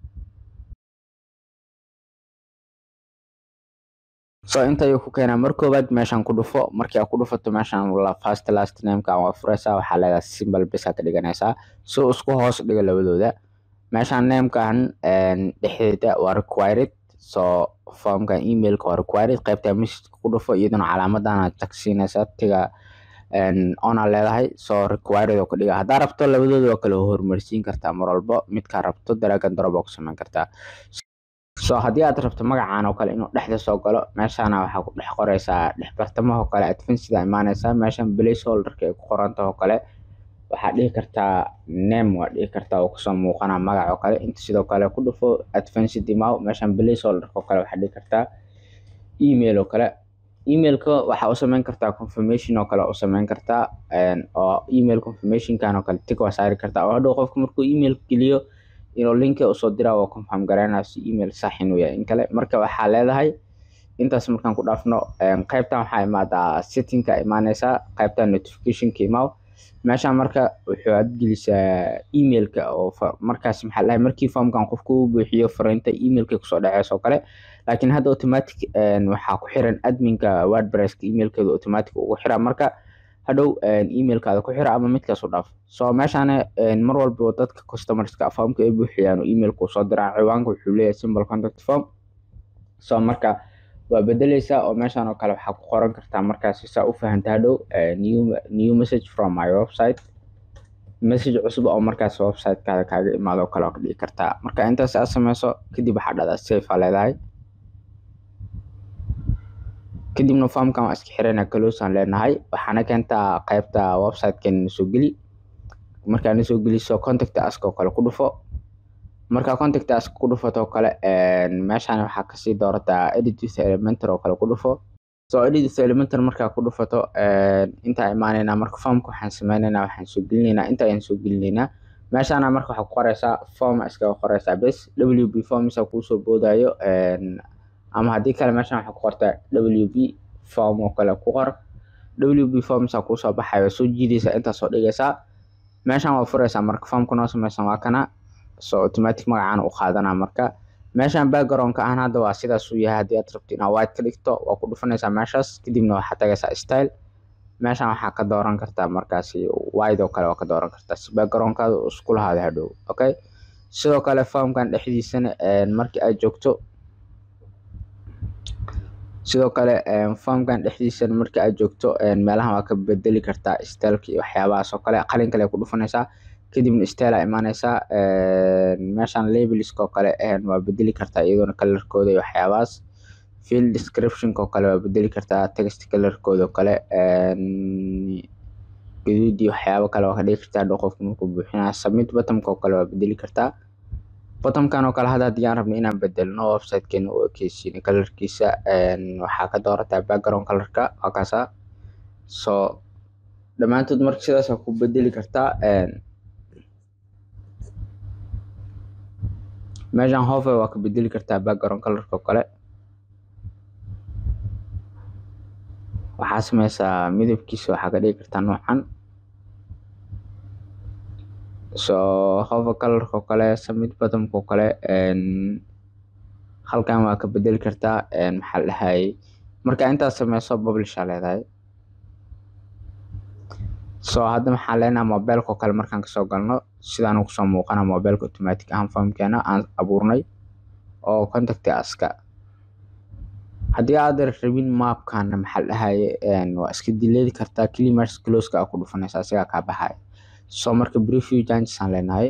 so inta ayuu ku keenaa mar koobaad meeshaan ku dhufo markii aad ku dhufato meeshaan first last name-ka waa furaysaa waxaa leedahay simple bes ka dhiganaysaa so isku hoos dhiga labadooda meeshaan name-kan dhexdeeda waa required so formkan emailka waa required qaybta message ku dhufo iyaduna calaamadan aad tagsiinaysaa tiga on aa leedahay so required oo ka dhiga haddaa rabto labadooda waa kala hormarsiin kartaa mar walbo midkaa rabto drag and drop oo ku samayn kartaa so haddii aad rabto magacaan oo kale inuu dhexda soo galo meeshaana waxaa ku dhex qoraysaa dhex bartamaha oo kale advanced imaanaysaa meeshan placeholderka ay ku qorantahay oo kale waxaad dhihi kartaa name waa dhihi kartaa oo kusoo muuqana magac oo kale inta sidoo kale ku dhufo advanced imaw meeshan placeholderka oo kale waxaad dhihi kartaa email oo kale emailka waxaa u samayn kartaa confirmation oo kale u samayn kartaa oo email confirmationkan oo kale tick waa saari kartaa oo hadhow qofka markuu email geliyo inuu link usoo diraa oo confirm gareynayo si email sax inuu yahay in kale marka waxaa leedahay intaas markaan ku dhaafno qaybtan waxaa imaadaa settingka imaanaysaa qaybtan notificationka imaaw meeshaan marka wuxuu aad gelisaa emailka oo markaas maxaa lahay markii formkan qofku uu buuxiyo fariinta emailka kusoo dhacayso oo kale laakiin hadda automatic waxaa ku xiran adminka wordpresska emailkeeda automatic ugu xiraa marka hadhow emailkaada ku xira ama midkaas u dhaaf so meeshaan mar walba dadka customerska formka ay buuxiyaan oo emailku soo diraan ciwaanka wuxuu leeyahay simple contact form so marka waa bedelaysaa oo meeshaan oo kale waxaa ku qoran kartaa markaas saa u fahanta hadhow new message from my website message cusub oo markaas website-kaada kaaga imaado oo kale oo ka dhigi kartaa marka intaas aad sameyso kadib waxaa dhahdaa save aa leedahay kadibna formkan waa iska xirayna close aan leenahay waxaana keentaa qaybta website-keena soo geli markaana soo geliso contact us oo kale ku dhufo marka contact us ku dhufato oo kale meeshaan waxaa kasii doorataa edit with elementor oo kale ku dhufo so edit with elementor markaa ku dhufato intaa imaanaynaa marka formka waxaan sameynaynaa waxaan soo gelinaynaa inta ayaan soo gelinaynaa meeshaana marka waxaa ku qoraysaa form iskaga qoraysaa bes WP forms kuu soo boodayo ama haddii kale meeshaan waxaa ku qortaa WP form oo kale ku qor WP forms kuu soo baxayo soo jiidaysaa intaas soo dhigaysaa meeshaan waa furaysaa marka formka noo samaysan waa kana so automatic magacaan u qaadanaa marka meeshaan background-ka aan hadda waa sidaas uu yahay haddii aad rabto inaad white ka dhigto waa ku dhufanaysaa meeshaas kadibna waxaad tagaysaa style meeshaan waxaa ka dooran kartaa markaasi white oo kale waa ka dooran kartaa si background-kaada uu isku lahaado hadhow okay sidoo kale formkan dhexdiisana markii aad joogto sidoo kale formkan dhexdiisana markii aad joogto meelahan waa ka bedeli kartaa styleka iyo waxyaabahaas oo kale qalin kale ku dhufanaysaa kadibna style imaanaysaa meeshaan labelska oo kale waa bedeli kartaa iyadoona colorkooda iyo waxyaabahaas field descriptionka oo kale waa bedeli kartaa text colorkooda oo kale gaduud iyo waxyaabo kale waa ka dhigi kartaa hadhow qofka markuu buuxinaya submit buttonka oo kale waa bedeli kartaa bottomkan oo kale hadda haddii aan rabno inaan bedelno website-keena u ekeysiino colorkiisa waxaa ka doorataa background colorka waa kaasa so dhammaantood marka sidaas ku bedeli kartaa. meeshan hover waa ka bedeli kartaa background colorka oo kale. waxaa sameysaa midabkiisa waxaa ka dhigi kartaa noocan. so hover colorka oo kale, submit buttonka oo kale, halkan waa ka bedeli kartaa. maxaa la dhahay marka intaas sameyso publish aa leedahay. so hadda maxaa leenahay mobileka oo kale markaan kasoo galno sidaan uu kusoo muuqana mobileka automatic ahaan formkeena aan abuurnay oo contact aska. haddii aad rabin mapkan maxaa la dhahay waa iska dileedi kartaa, keliya close ka ku dhufanaysa asiga ka baxay. so marka preview changes aan leenahay.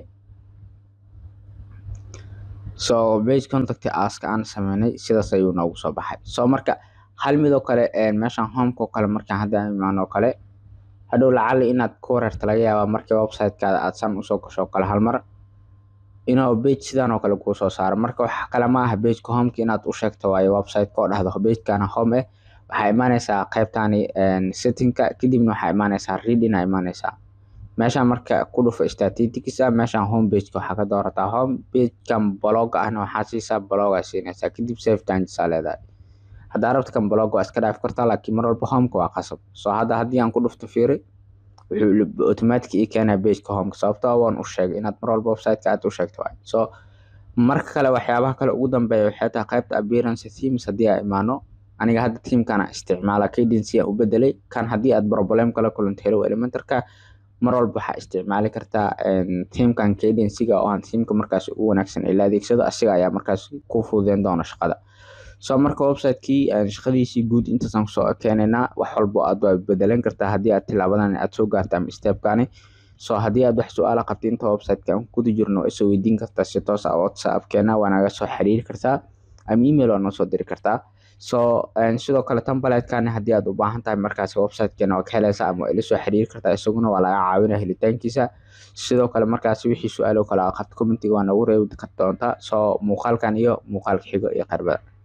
so page contact aska aan sameynay sidaas ayuu noogu soo baxay. so marka hal mid oo kale meeshan home-ka oo kale markaan hadda imaan oo kale hadhow lacala inaad ku wareerto laga yaabaa markii website-kaada aad san usoo gasho oo kale hal mar inuu page sidaan oo kale kuu soo saaro. marka wax kale ma aha page-ka home-ka inaad u sheegto waayo website-ka oo dhahdo page-kana home waxaa imaanaysaa qaybtani setting-ka, kadibna waxaa imaanaysaa reading aa imaanaysaa. meeshaan marka ku dhufo statistics meeshaan home page-ka waxaa ka doorataa home page-kan blog ahna waxaa siisaa blog aa siinaysaa, kadib save changes aa leedahay. haddaa rabto kan blog waa iska dhaaf kartaa laakiin mar walba home-ka waa qasab. so hadda haddii aan ku dhufto fiiri wuxuu automatic ii keenaa page-ka home-ka sababtoo waan u sheegay inaad mar walba website-ka aad u sheegto waay. so marka kale waxyaabaha kale ugu dambeeya waxay tahay qaybta appearance themes. haddii aan imaano aniga hadda theme-kana isticmaala cadence aan u bedelay kan. haddii aad problem kala kulanto Hello Elementor-ka mar walba waxaa isticmaali kartaa theme-kan cadence-ga oo aan theme-ka markaas ugu wanaagsan ila adeegsado, asiga ayaa markaas ku fududeyn doona shaqada. so marka website-kii shaqadiisii guud intaasaan kusoo keenaynaa. wax walbo aad waa bedelan kartaa haddii aad tilaabadan aad soo gaarta ama step-kani. so haddii aad wax su-aala qabto inta website-ka aan ku jirno waa soo weydiin kartaa si toos ah WhatsApp-keena waa naga soo xiriiri kartaa ama email waa noo soo diri kartaa. so sidoo kale template-kan haddii aad u baahan tahay markaas website-keena waa ka helaysaa ama ila soo xiriiri kartaa, isaguna waa laga caawinaa helitaankiisa. sidoo kale markaas wixii su-aalo kale aad qabto commentiga waa nagu reebi doontaa. so muuqaalkan iyo muuqaalka xigo iyo qarbada.